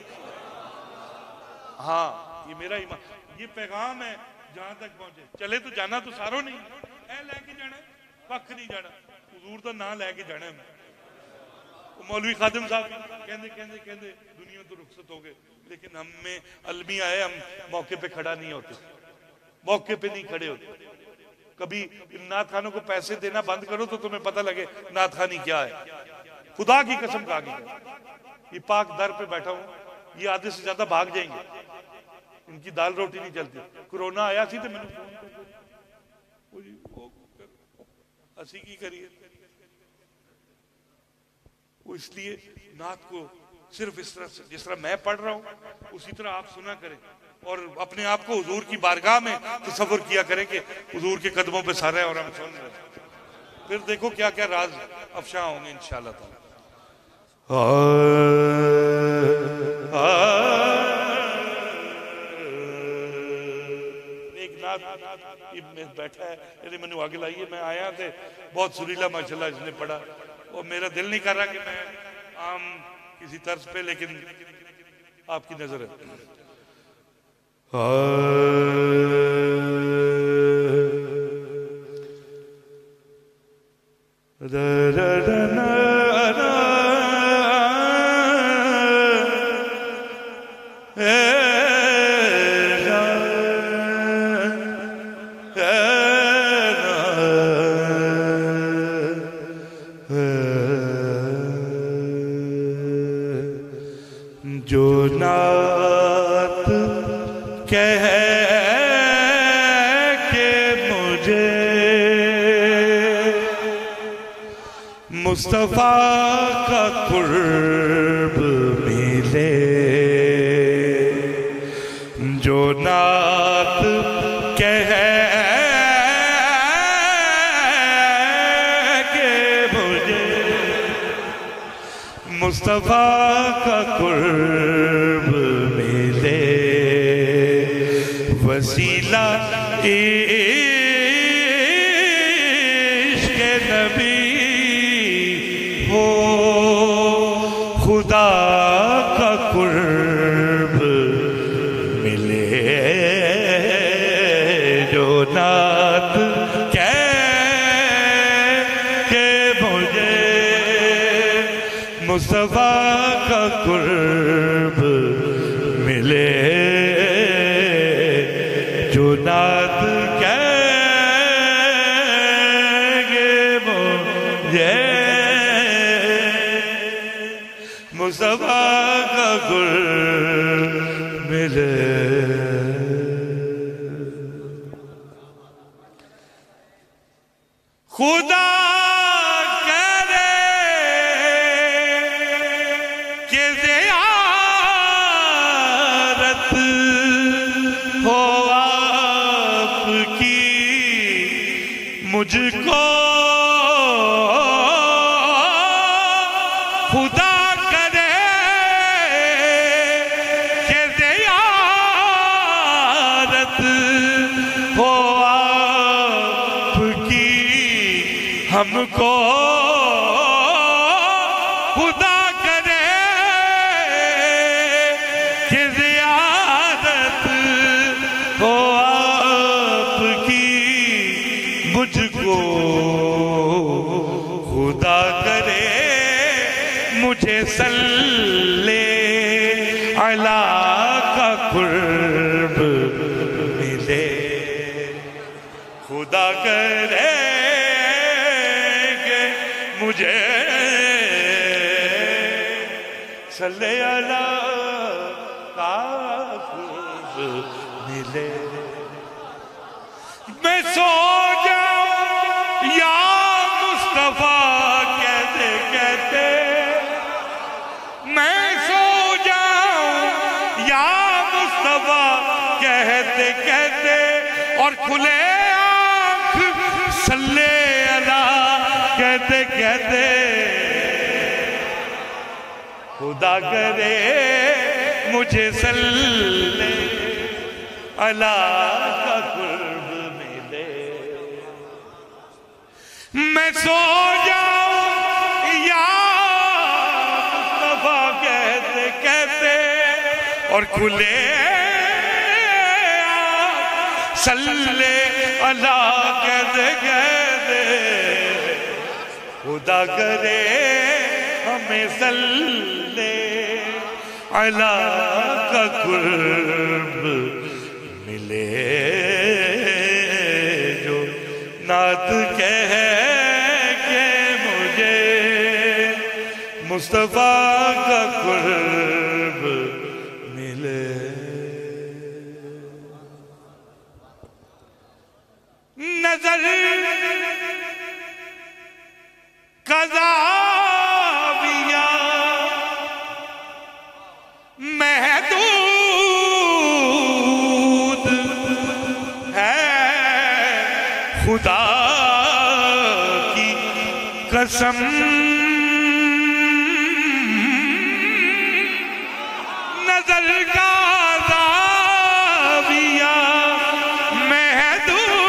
Speaker 2: ہاں یہ میرا ایمان, یہ پیغام ہے جہاں تک پہنچے. چلے تو جانا تو ساروں نہیں, اے لے کے جانا پک نہیں جانا, حضور تو نہ لے کے جانا ہے. مولوی خادم صاحب کہندے کہندے کہندے دنیا تو رخصت ہو گئے, لیکن ہم میں علمی آئے, ہم موقع پہ کھڑا نہیں ہوتے, موقع پہ نہیں کھڑے ہوتے. کبھی نعت خانوں کو پیسے دینا بند کرو تو تمہیں پتہ لگے نعت خانی کیا ہے. خدا کی قسم کہا گیا, یہ پاک در پہ بیٹھا ہوں, یہ آدھے سے زیادہ بھاگ جائیں گے, ان کی دال روٹی نہیں چلتی. کرونا آیا سی تو میں نے اسی کی کریے. وہ اس لیے نعت کو صرف اس طرح سے جس طرح میں پڑھ رہا ہوں اسی طرح آپ سنا کریں, اور اپنے آپ کو حضور کی بارگاہ میں تصور کیا کریں کہ حضور کے قدموں پہ سر ہے اور ہم سن رہے ہیں. پھر دیکھو کیا کیا راز افشاں ہوں گے انشاءاللہ تعالی. ایک نعت بیٹھا ہے, یعنی میں نے آگے لائیے, میں آیا تھے بہت سریلا ماشاءاللہ اس نے پڑھا, اور میرا دل نہیں کر رہا کہ میں عام کسی طرز پہ, لیکن آپ کی نظر ہے. جو نعت کہہ کے مجھے مصطفیٰ کا قرب ملے, جو نعت کہہ کے مجھے مصطفیٰ کا قرب ملے, وسیلہ عشق نبی ہو, خدا کا قرب ملے, جو نعت کہہ کہ مجھے مصطفیٰ کا قرب ملے, جو نعت کہہ کہ مجھے مصطفیٰ کا قرب ملے. خدا مجھ کو خدا کرے کہ زیارت ہو آپ کی, ہم کو خدا کرے کہ زیارت ہو آپ کی, مجھ کو خدا کرے مجھے صلی علی کا قرب ملے, خدا کرے کہ مجھے صلی علی کا قرب ملے. میں سو جاؤں یا مصطفیٰ کہتے کہتے, میں سو جاؤں کہتے کہتے اور کھلے آنکھ صلی اللہ کہتے کہتے خدا کرے مجھے صلی اللہ کا قرب ملے میں سو جاؤں یا مصطفیٰ کہتے کہتے اور کھلے صلی اللہ کہتے کہتے خدا کرے ہمیں صلی اللہ کا قرب ملے جو نعت کہے کہ مجھے مصطفیٰ کا قرب ملے نظر کا زاویہ محدود ہے خدا کی قسم نظر کا زاویہ محدود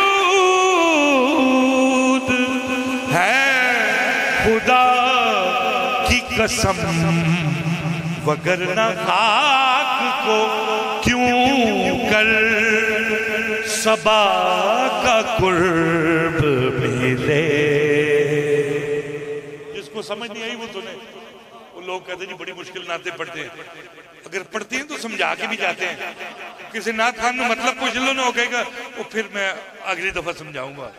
Speaker 2: ہے خدا کی قسم وگرنہ خاک کو کیوں کر صبا کا قرب ملے جس کو سمجھ نہیں آئی وہ تو نہیں وہ لوگ کہتے ہیں جی بڑی مشکل نعتیں پڑھتے ہیں اگر پڑھتے ہیں تو سمجھا کے بھی جاتے ہیں کسی نعت خان میں مطلب پوچھ لو نہ ہو کہے گا وہ پھر میں اگلی دفعہ سمجھاؤں گا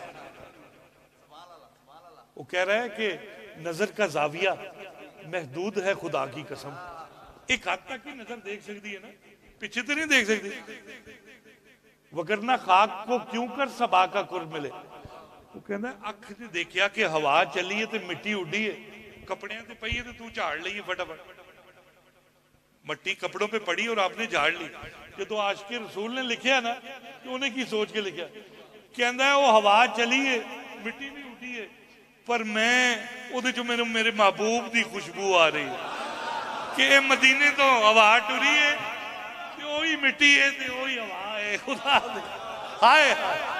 Speaker 2: وہ کہہ رہا ہے کہ نظر کا زاویہ محدود ہے خدا کی قسم ایک حد تک کی نظر دیکھ سکتی ہے نا پیچھے تو نہیں دیکھ سکتی وگرنہ خاک کو کیوں کر صبا کا قرب ملے وہ کہنا ہے اکھ نے دیکھیا کہ ہوا چلی ہے تو مٹی اڈی ہے کپڑیاں تو پئی ہے تو تو جھاڑ لئی ہے فٹافٹ مٹی کپڑوں پہ پڑی اور آپ نے جھاڑ لی کہ تو عاشق رسول نے لکھیا نا کہ انہیں کی سوچ کے لکھیا کہنا ہے وہ ہوا چلی ہے مٹی بھی اڈی ہے پر میں وہ جو میرے میرے محبوب دی خوشبو آ رہی ہے کہ اے مدینے تو ہوا ٹری ہے کہ وہی مٹی ہے کہ وہی ہوا ہے خدا دے ہائے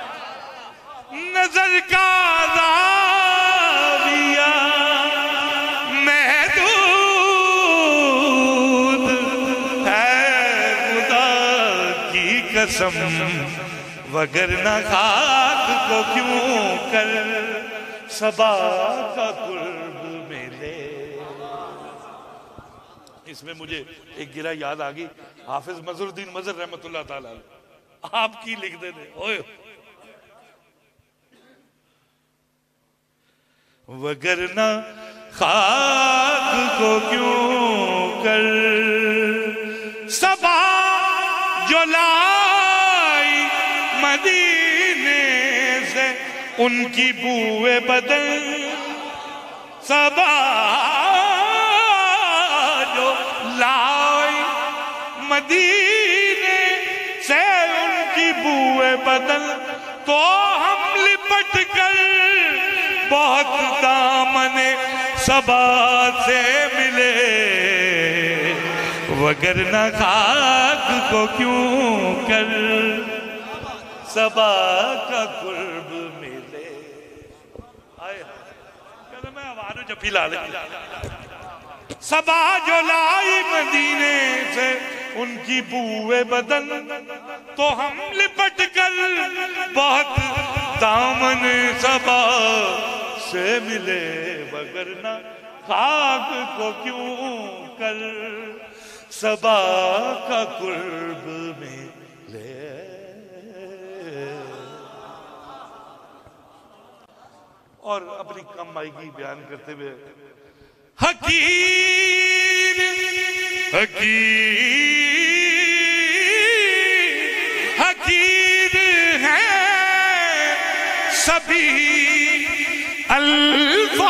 Speaker 2: نظر کا زاویہ محدود ہے خدا کی قسم وگرنہ خاک کو کیوں کر صبا کا قرب ملے اس میں مجھے ایک گرہ یاد آگئی حافظ مظہر الدین مظہر رحمت اللہ تعالیٰ آپ کی لکھ دے دے اوئے وگرنہ خاک کو کیوں کر صبا جو لائی مدینے سے ان کی بوئے بدن صبا جو لائی مدینے سے ان کی بوئے بدن تو ہم لپٹ کر بہت دامن صبا سے ملے وگرنہ خاک کو کیوں کر صبا کا قرب ملے آئے کہتا میں آوارو جپی لا لے صبا جو لائی مدینے سے ان کی بوئے بدن تو ہم لپٹ کر بہت دامن صبا سے ملے وگرنہ خاک کو کیوں کر صبا کا قرب ملے اور اپنی کم آئیگی بیان کرتے ہوئے حقیر حقیر حقیر ہے سبھی الفاظ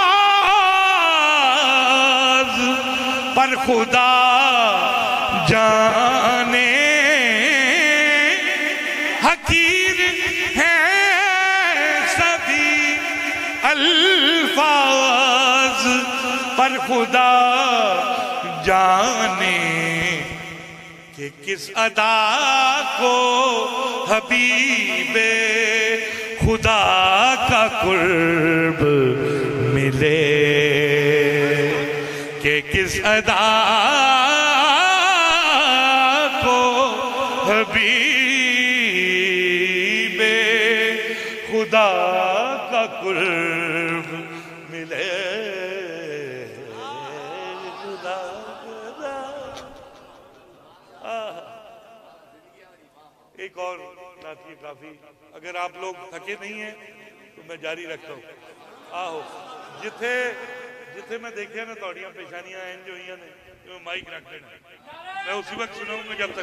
Speaker 2: پر خدا جانے پر خدا جانے کہ کس ادا کو حبیب خدا کا قرب ملے، کہ کس ادا کو حبیب خدا کا قرب ملے، خدا خدا۔ ایک اور نعت کافی، اگر آپ لوگ تھکے نہیں ہیں تو میں جاری رکھتا ہوں۔ آہو جتھے جتھے میں دیکھے نا توڑیاں پیشانیاں ہیں جو ہوئی نے، جو مائک رکھ دینا، میں اسی وقت سناؤں گا جب تک۔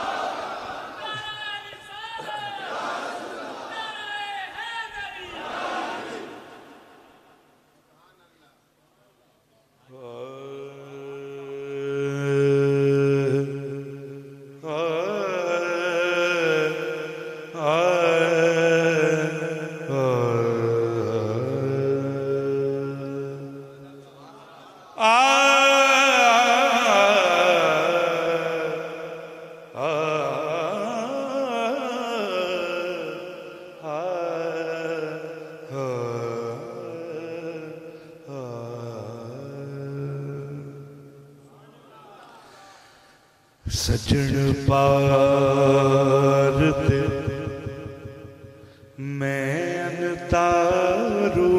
Speaker 2: سجن پار تے میں انتارو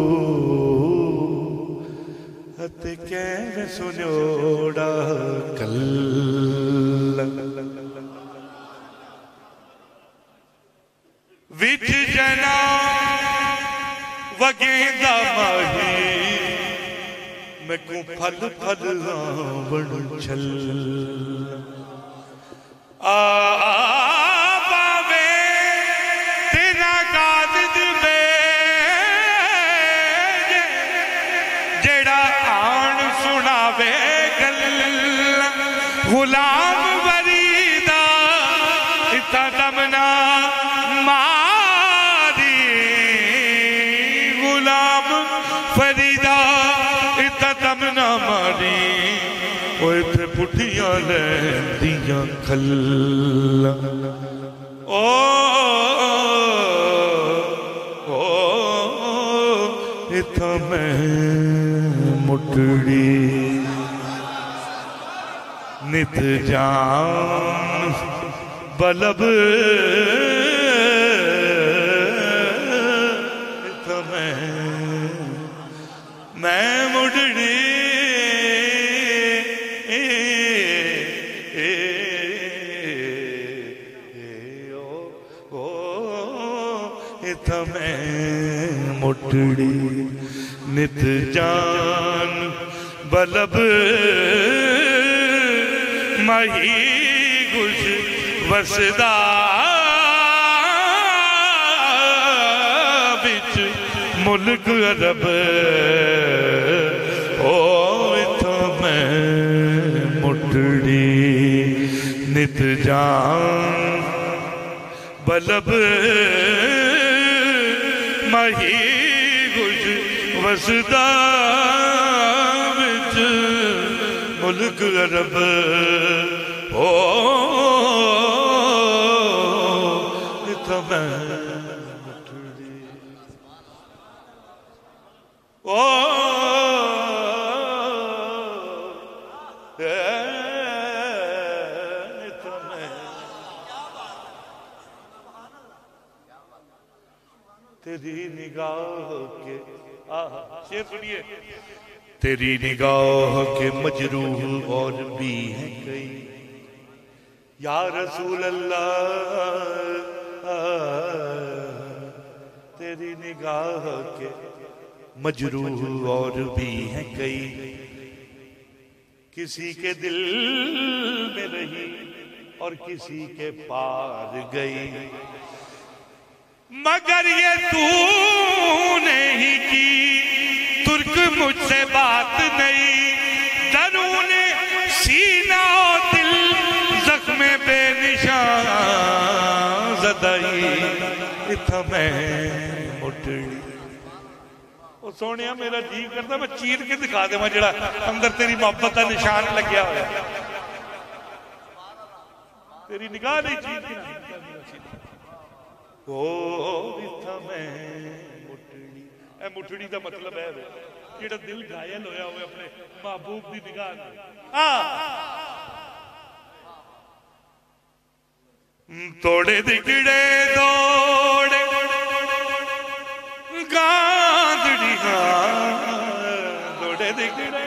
Speaker 2: اتے کہنے سنوڑا کل وچ جنا وگیندہ ماہی میں کو پھل پھل آوڑ چھل آبا میں تیرا قادد میں جیڑا آن سناوے گل غلام وریدہ اتا دمنا ماری غلام فریدہ اتا دمنا ماری وہ اتھے پٹھیاں لین دیاں کھل او او اتھا میں مٹڑی نت جان بلب اتھا میں میں مٹڑی میں مٹڑی نت جان بلب مہی گش وسدا بچ ملک عرب او اتھا میں مٹڑی نت جان بلب مہی گش وسدا بچ ملک عرب او اتھا میں مٹڑی او اتھا میں تیری نگاہ کے شیر سنیے تیری نگاہ کے مجروح اور بھی ہیں کئی یا رسول اللہ تیری نگاہ کے مجروح اور بھی ہیں کئی کسی کے دل میں رہی اور کسی کے پار گئی مگر یہ تو نہیں کی ترک مجھ سے بات نہیں درون سینہ و دل زخم بے نشان زدائی اتھا میں مٹڑی وہ سونیا میرا جی کرتا میں چیر کے دکھا دے میں جڑا اندر تیری محبت کا نشان لگیا ہوا تیری نگاہ نہیں چیر کے او اتھا میں مٹھڑی اے مٹھڑی دا مطلب ہے جڑا دل گھائل ہویا ہوئے اپنے محبوب دی نگاہ میں توڑے دکڑے دوڑے گاندڑی دوڑے دکڑے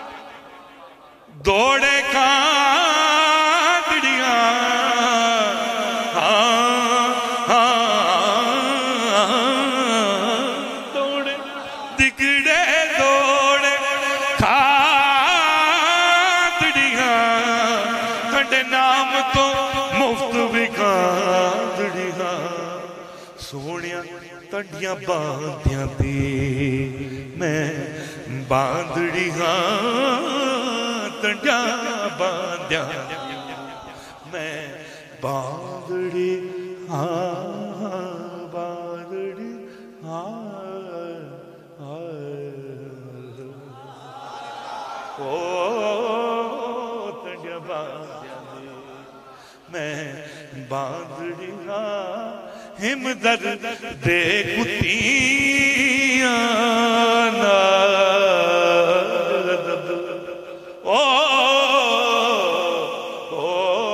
Speaker 2: دوڑے گاندڑیاں دوڑے دکڑے دوڑے گاندڑیاں کنڈے نام تو مفت بھی گاندڑیاں سونیاں تنڈیاں باندیاں دی میں باندڑی ہاں تنڈیاں باندیاں میں باندڑی ہاں باندڑی ہاں او تنڈیاں باندیاں دی میں باندڑی ہاں ہم در دے کتیاں نارد او او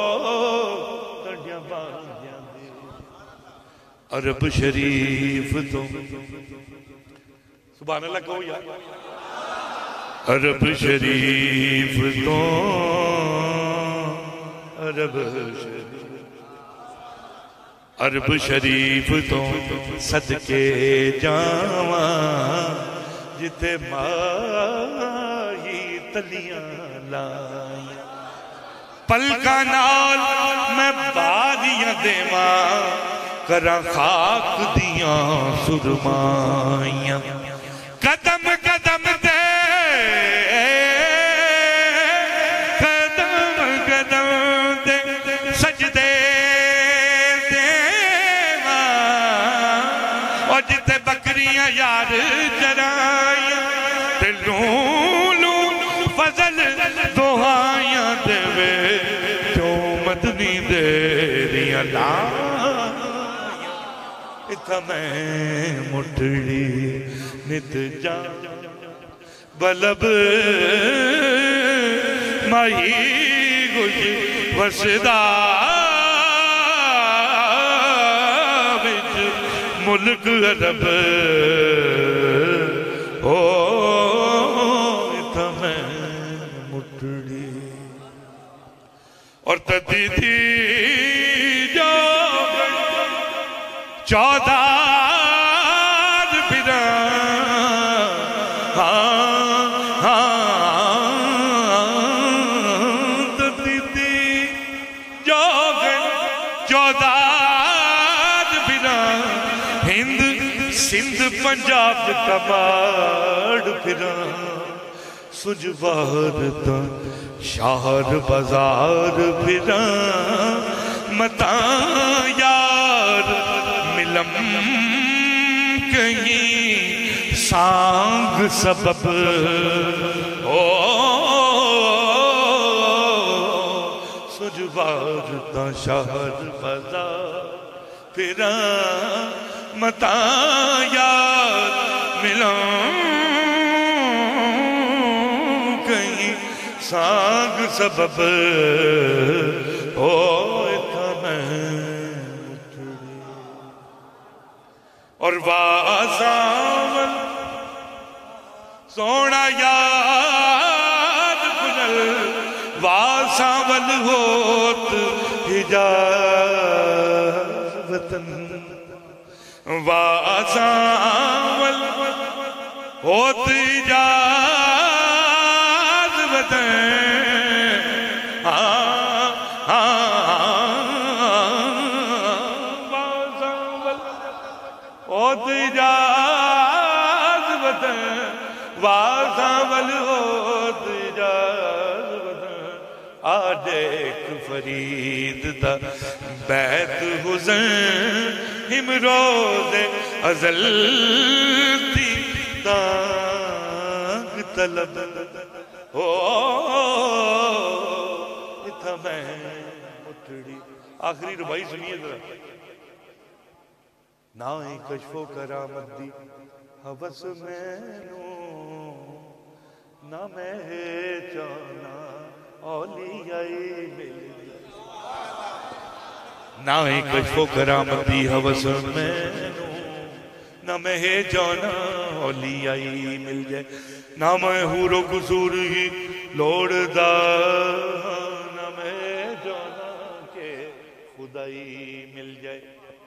Speaker 2: تڑیاں باندیاں دے عرب شریف تو سبحان اللہ کہو یا عرب شریف تو عرب شریف عرب شریف تو صدقے جاواں جتے ماہی تلیاں لائیں پلکا نال میں باریاں دیواں کراں خاک دیاں سرمائیاں قدم قدم دے قدم قدم دے سجدے جتے بکریاں یار چرائیاں تے لون لون فضل دعائیاں دے وے کیوں مدنی دیریاں لائیاں اتھا میں مٹھڑی نت جان بلب مائی گج وسدا ملک عرب او اتھا میں مٹھڑی اور تدی تھی جو چودار پھرا ہاں ہاں تدی تھی جو چودار پھرا ہند سندھ پنجاب کباڑ پھرا سجوار تا شہر بازار پھرا متا یار ملم کہیں سانگ سبب او سجوار تا شہر بازار پھرا متا یار ملوں کہیں سانگ سبب او اتھا میں مٹھڑی اور وازاون سونا یاد کنل وازاون ہوت حجاز وطن وازاول ہوت اجاز وطن وازاول ہوت اجاز وطن وازاول ہوت اجاز وطن آدیک فرید دا بیت حسن ہم روز ازل تھی تانگ طلب ہو اتھا میں مٹھڑی. آخری ربائی سنیے ذرا. نہ ہی کشف و کرامت دی حوث مینوں نہ میں چاہنا اولیائی مل جائے. نہ ہی کشف و کرامت دی حوث مینوں نہ میں جانا اولیائی مل جائے. نہ میں حور و قصور ہی لوڑ دا نہ میں جانا کہ خدائی مل جائے.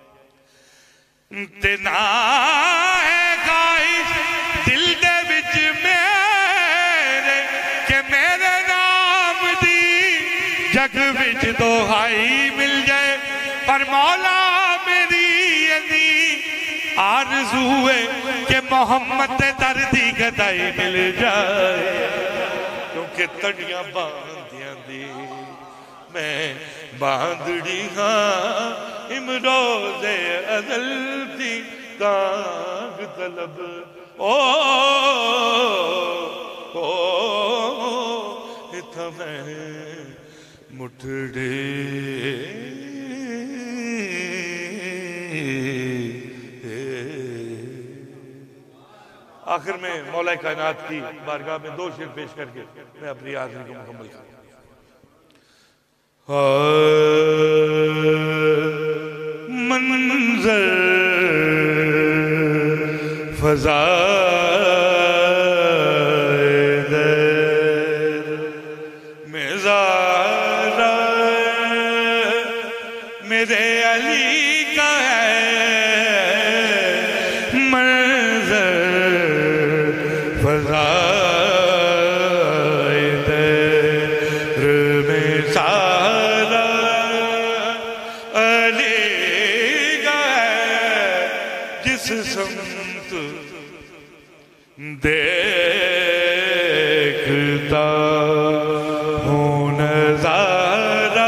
Speaker 2: تے نہ ہے خواہش دل دے وچ میرے کہ میرے نام دی جگ وچ دہائی مل جائے. پر مولا میری انی آرزو ہے کہ محمد در دی گدائی مل جائے. کیونکہ تڑیاں باندیاں دی میں باندڑی ہاں امروز ازل دی تانگ طلب او او اتھا میں مٹھڑے. آخر میں مولا کائنات کی بارگاہ میں دو شعر پیش کر کے میں اپنی حاضری کو مکمل کروں. منظر فضائے در مزارہ میرے علی کا ہے. منظر فضائے در مزارہ علی کا ہے. جس سمت دیکھتا ہوں نظارہ.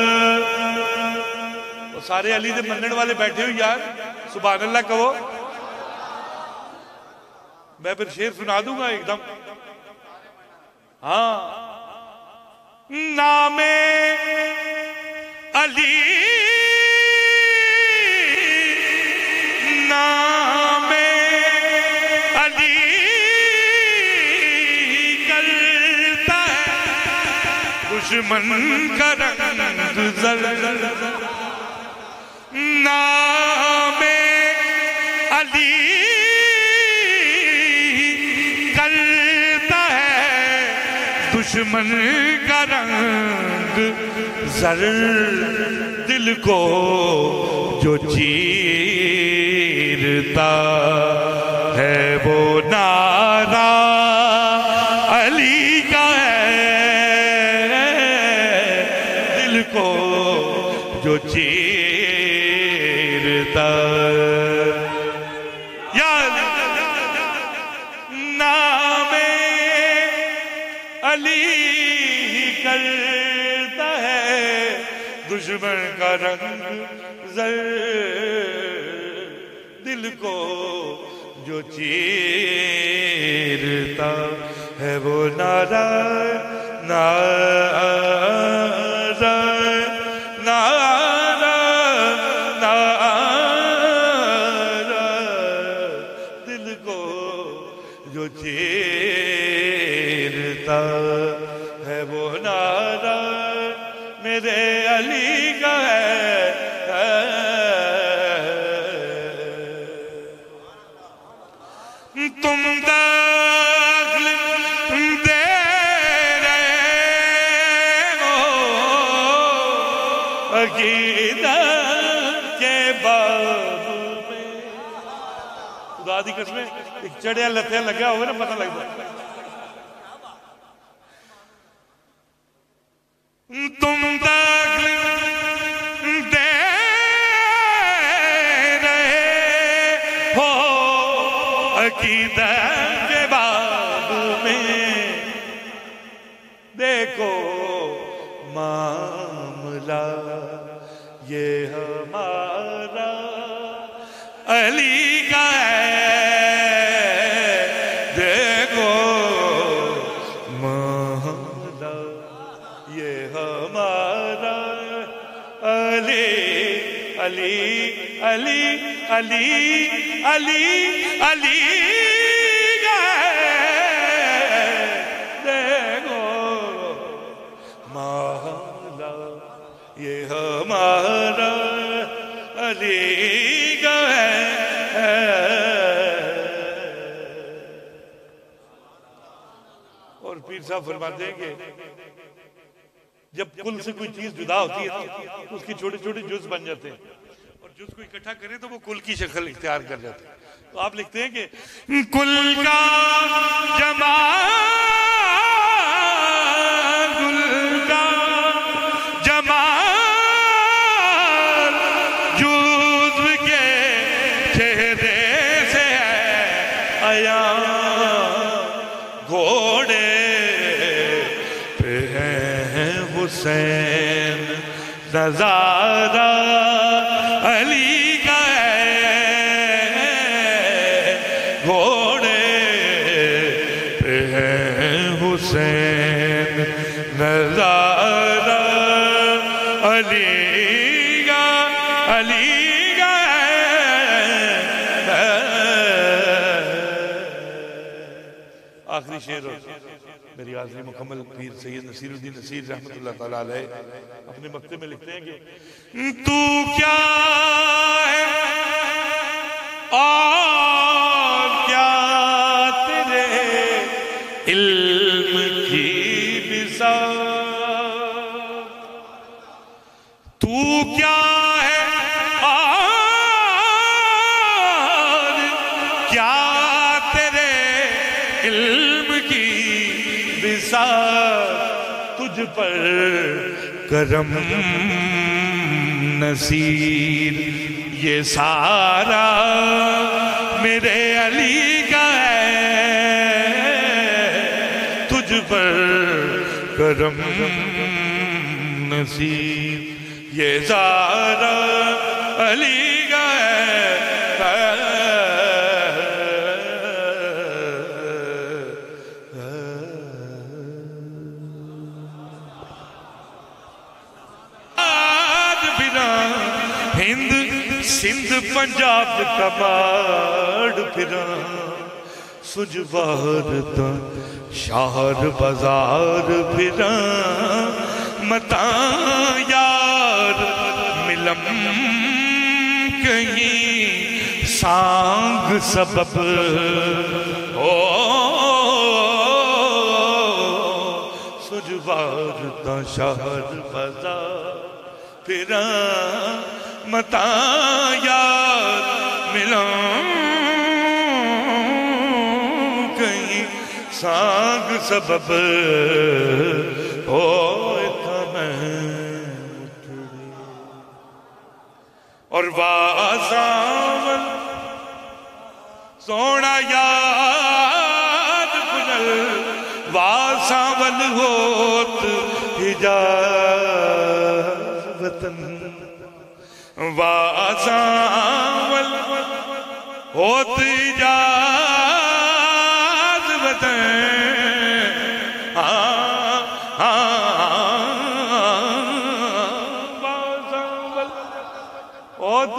Speaker 2: وہ سارے علی دے منن والے بیٹھے ہوئی یار سبحان اللہ کہو. میں پھر شعر سنا دوں گا ایک دم. ہاں نام علی نام علی کرتا ہے دشمن کا رنگ زرد. نام علی کرتا ہے دشمن کا رنگ زرد. دل کو جو چیرتا ہے وہ نعرہ علی کا ہے. دل کو جو چیرتا یا نام علی کرتا ہے دشمن کا رنگ زرد. دل کو جو چیرتا ہے وہ نعرہ نعرہ نعرہ نعرہ. دل کو جو چیرتا ہے وہ نعرہ میرے علی کا ہے. تم داخل دے رہے ہو عقیدت کے باب میں. خدا دی قسمیں ایک چڑیا لتھیا لگیا ہوئے نا پتہ لگتا ہے. تم داخل دے رہے ہو عقیدت کے باب میں. دیکھو معاملہ یہ ہمارا علی کا ہے. علی علی علی علی علی گئے دیکھو مولا یہ ہمارا علی گئے. اور پیر صاحب فرماتے ہیں کہ جب کل سے کوئی چیز جدا ہوتی ہے تو اس کی چھوٹے چھوٹے جز بن جاتے ہیں اور جز کو اکٹھا کریں تو وہ کل کی شکل اختیار کر جاتے ہیں. تو آپ لکھتے ہیں کہ کل کا جمال کل کا جمال جزو کے چہرے سے ہے آیا گھوڑے حسین نظارہ علی کا ہے گھوڑے پہ ہے حسین نظارہ علی کا علی کا ہے. آخری شعر میری حاضری مکمل پیر سید نصیر الدین نصیر رحمت اللہ تعالیٰ علیہ اپنے مکتے میں لکھتے ہیں کہ تو کیا ہے اور کیا تیرے علم کی بساط تو کیا ہے اور کیا تیرے علم کی تجھ پر کرم نصیر یہ سارا میرے علی کا ہے تجھ پر کرم نصیر یہ سارا علی کا ہے. سندھ پنجاب کباڑ پھرا سجوارتا شہر بازار پھرا متا یار ملم کہیں سانگ سبب او سجوارتا شہر بازار پھرا متا یار ملوں کہیں سانگ سبب ہوئے تھا میں اٹھڑی اور واساول سونا یاد کنل واساول ہوت حجاز وطن واساول ہوت حجاز وطن واساول ہوت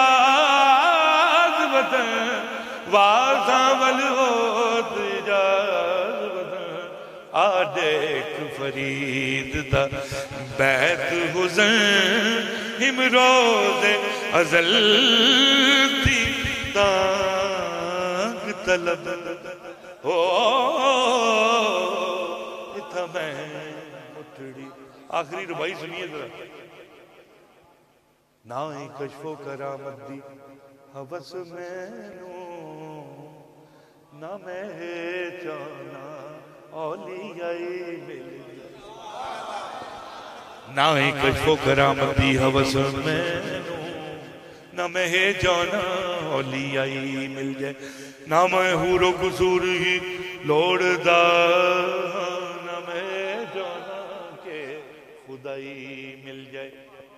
Speaker 2: حجاز وطن واساول ہوت حجاز وطن آڈیک فرید دا بیت حسین ہمروز ازل تھی دانگ طلب ہو اتھا میں مٹھڑی. آخری ربائی سنیے ذرا. نائیں کشف و کرامت دی حوث میں نوں نہ میں چانا اولیائی مل جائے. نائیں کشف و کرامت دی حوث میں نوں نہ میں جانا اولیائی مل جائے. نہ میں حور و قصور ہی لوڑ دا نہ میں جانا کہ خدائی مل جائے.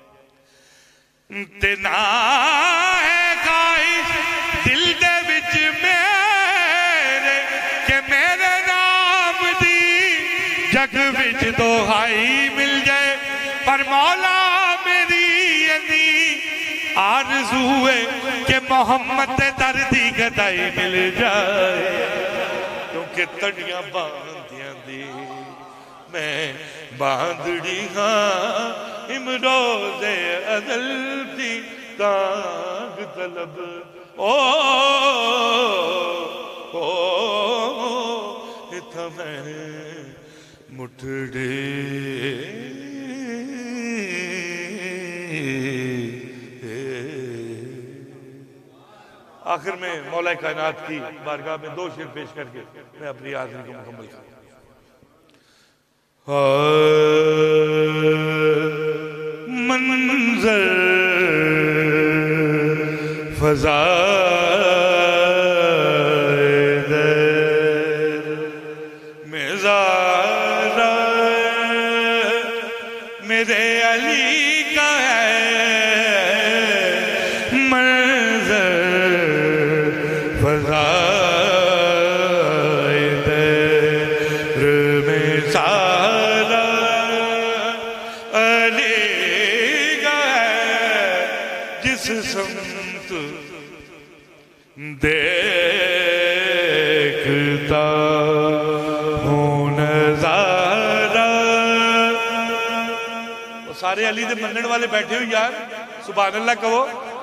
Speaker 2: تے نہ ہے خواہش دل دے وچ میرے کہ میرے نام دی جگ وچ دہائی مل جائے. پر مولا میری انی آرزو ہے کہ محمد دردی گدائی مل جائے کیونکہ تڑیاں باندیاں دی میں باندڑی ہاں امروز ازل دی تانگ طلب او او اتھا میں مٹھڑے آخر میں مولا کائنات کی بارگاہ میں دو شعر پیش کر کے میں اپنی حاضری کو مکمل کروں منظر فضائے در مزارہ میرے علی کا ہے منظر فضائے در مزارہ علی کا ہے جس سمت دیکھتا ہوں نظارہ وہ سارے علی دے منن والے بیٹھے ہوئی یار سبحان اللہ کہو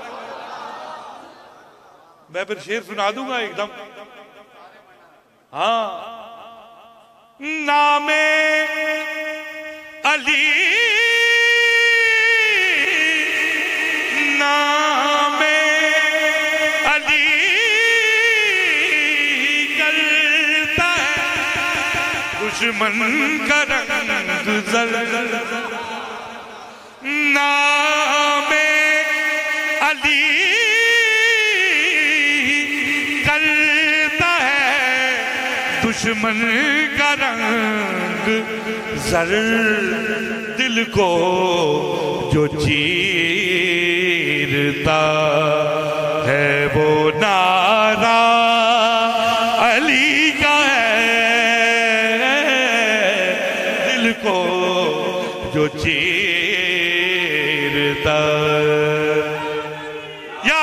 Speaker 2: میں پھر شعر سنا دوں گا ایک دم ہاں نام علی نام علی کرتا ہے دشمن کا رنگ زر نام علی کرتا ہے دشمن کا رنگ زر دل کو جو چیرتا ہے وہ نعرہ علی کا ہے دل کو جو چیرتا یا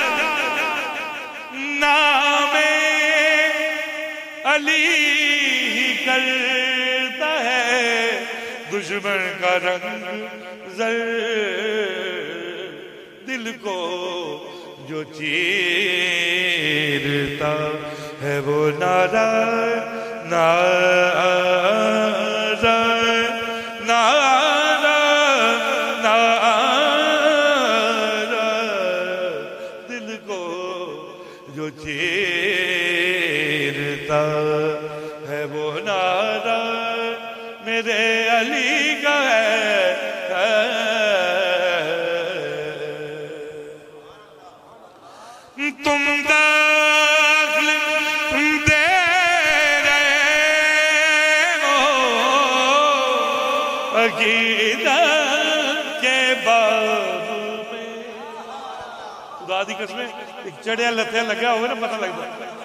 Speaker 2: نام علی کرتا ہے دشمن کا رنگ زر دل کو جو چیرتا ہے وہ نعرہ نعرہ نعرہ نعرہ دل کو جو چیرتا ہے وہ نعرہ میرے علی کا ہے تم داخل دے رہے ہو عقیدت کے باب میں خدا دی قسمیں ایک چڑیا لتھیا لگا ہوئے نا پتہ لگتا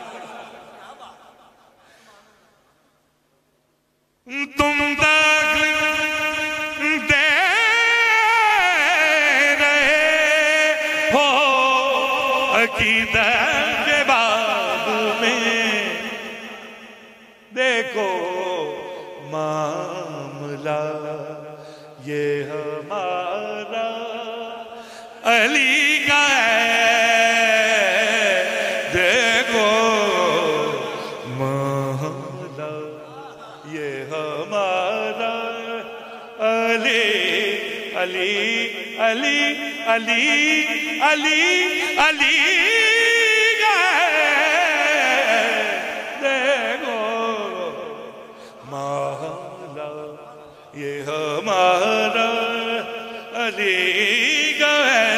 Speaker 2: تم داخل دے رہے ہو عقیدت کے باب میں دیکھو معاملہ یہ ہمارا علی کا ہے دیکھو معاملہ یہ ہمارا علی علی علی علی علی علی دیکھو محلہ یہ ہمارا علی کا ہے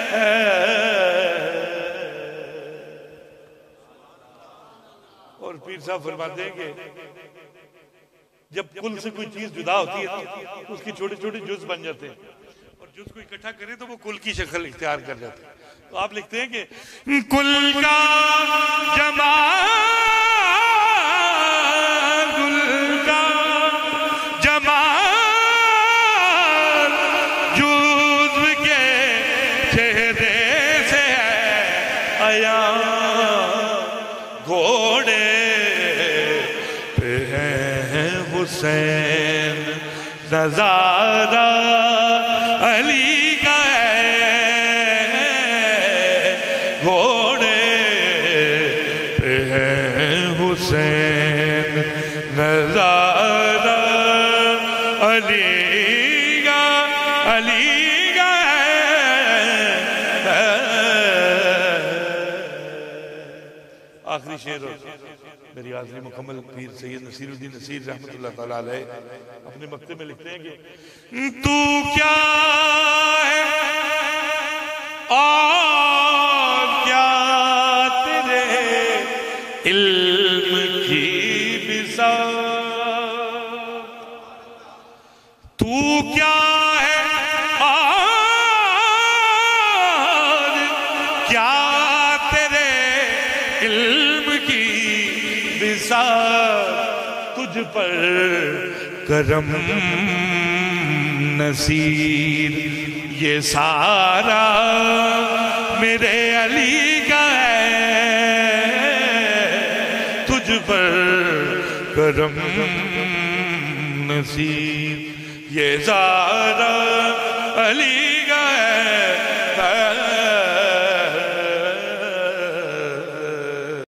Speaker 2: اور پیر صاحب فرماتے ہیں کہ جب کل سے کوئی چیز جدا ہوتی ہے تو اس کی چھوٹے چھوٹے جز بن جاتے ہیں اور جز کو اکٹھا کریں تو وہ کل کی شکل اختیار کر جاتے ہیں تو آپ لکھتے ہیں کہ کل کا جمال کل کا جمال جزو کے چہرے حسین نظارہ علی کا ہے، گھوڑے پہ ہے حسین نظارہ علی کا، علی کا ہے۔ آخری شعر میری حاضری مکمل پیر سید نصیر الدین نصیر رحمت اللہ تعالیٰ علیہ اپنے مکتب میں لکھتے ہیں کہ تو کیا ہے اور کیا تیرے علم کی بساط، تو کیا ہے اور کیا تیرے علم کی تجھ پر کرم نصیر، یہ سارا میرے علی کا ہے، تجھ پر کرم نصیر، یہ سارا علی